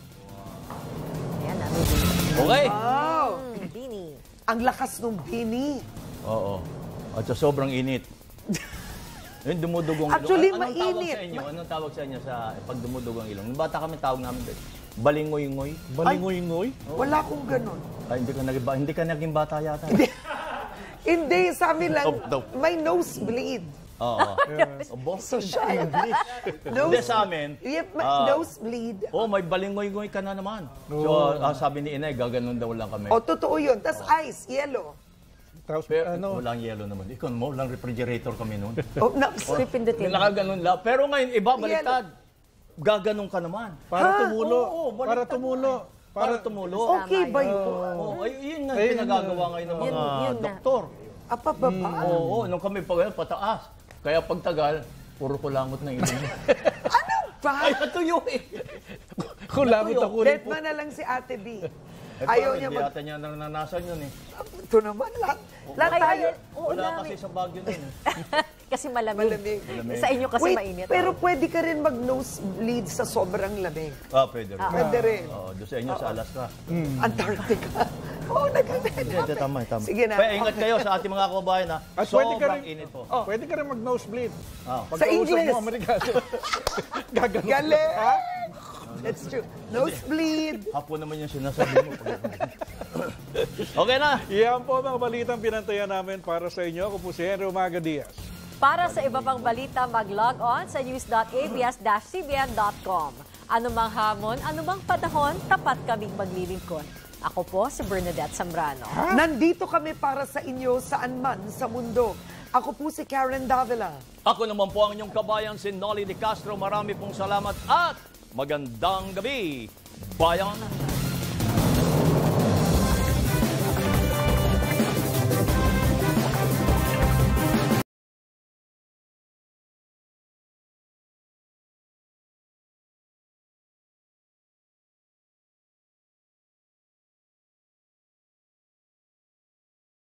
Ayan, namin. Okay. Wow! Mm, Bini. Ang lakas ng Bini. Oo. At sa sobrang init. Yung dumudugong Actually, ilong. Anong tawag mainit. sa inyo? Anong tawag sa inyo sa pag dumudugong ilong? Nung bata kami, tawag namin doon. Balingoy-ngoy. Balingoy-ngoy? Wala akong ganun. Ay, hindi ka, naging, hindi ka naging bata yata. Hindi, sa amin lang, Dope, dope. may nosebleed. Oo. Abo, English. Hindi sa amin. ah, Nosebleed. Oh, may balingoy-ngoy ka na naman. So, ah, sabi ni Inay, gaganon daw lang kami. O, totoo yun. Tapos ice, yellow. Tapos, Pero, ano? walang yellow naman. Ikaw mo, walang refrigerator kami noon. Oh, na, Pipindutin. Nakaganon lang. Pero ngayon, iba, baliktad. Gaganon ka naman. Para Ha? tumulo. Oo, oo, para baliktad tumulo. Para tumulo. Okay ba yun? Oo, ay, yun nga Ayun, pinagagawa ngayon ng mga Yun- yun na. doktor. Apa ba ba? Oo, nung kami pa pataas. Kaya pagtagal, puro kulangot na ilong. Ano ba? Ay, natuyo eh. Kulangot ako ulit po. Deadman na lang si Ate B. Eh, Ayaw parang niya hindi mag... ata niya naranasan yun eh. Ito naman, lahat. Lahat Ay, tayo. oo, Wala dami. kasi sa Baguio nun eh. Kasi malamig. Malamig. Malamig. Sa inyo kasi Wait, mainit. pero pwede ka rin mag-nosebleed sa sobrang lamig. Ah, pwede rin. Pwede rin. Oo, doon sa inyo sa Alaska. Antarctica. Oo, nag-event. Hindi, tama, tama. Sige na. Kaya ingat kayo sa ating mga kababayan ha. At pwede ka Sobrang rin, init po. oh, pwede ka rin mag-nosebleed. Ah. Pagkausap English. mo, Amerikano. Gaganon. Galing! That's true. Nosebleed. Hapo naman yung sinasabi mo. Okay na. Iyan po mga balitang pinantayan namin para sa inyo. Ako po si Henry Umaga Diaz. Para sa iba pang balita, mag-log on sa news dot a b s dash c b n dot com. Anumang hamon, anumang panahon, tapat kaming maglilingkod. Ako po si Bernadette Zambrano. Nandito kami para sa inyo saan man sa mundo. Ako po si Karen Davila. Ako naman po ang inyong kabayan, si Nolly De Castro. Marami pong salamat at magandang gabi, bayan!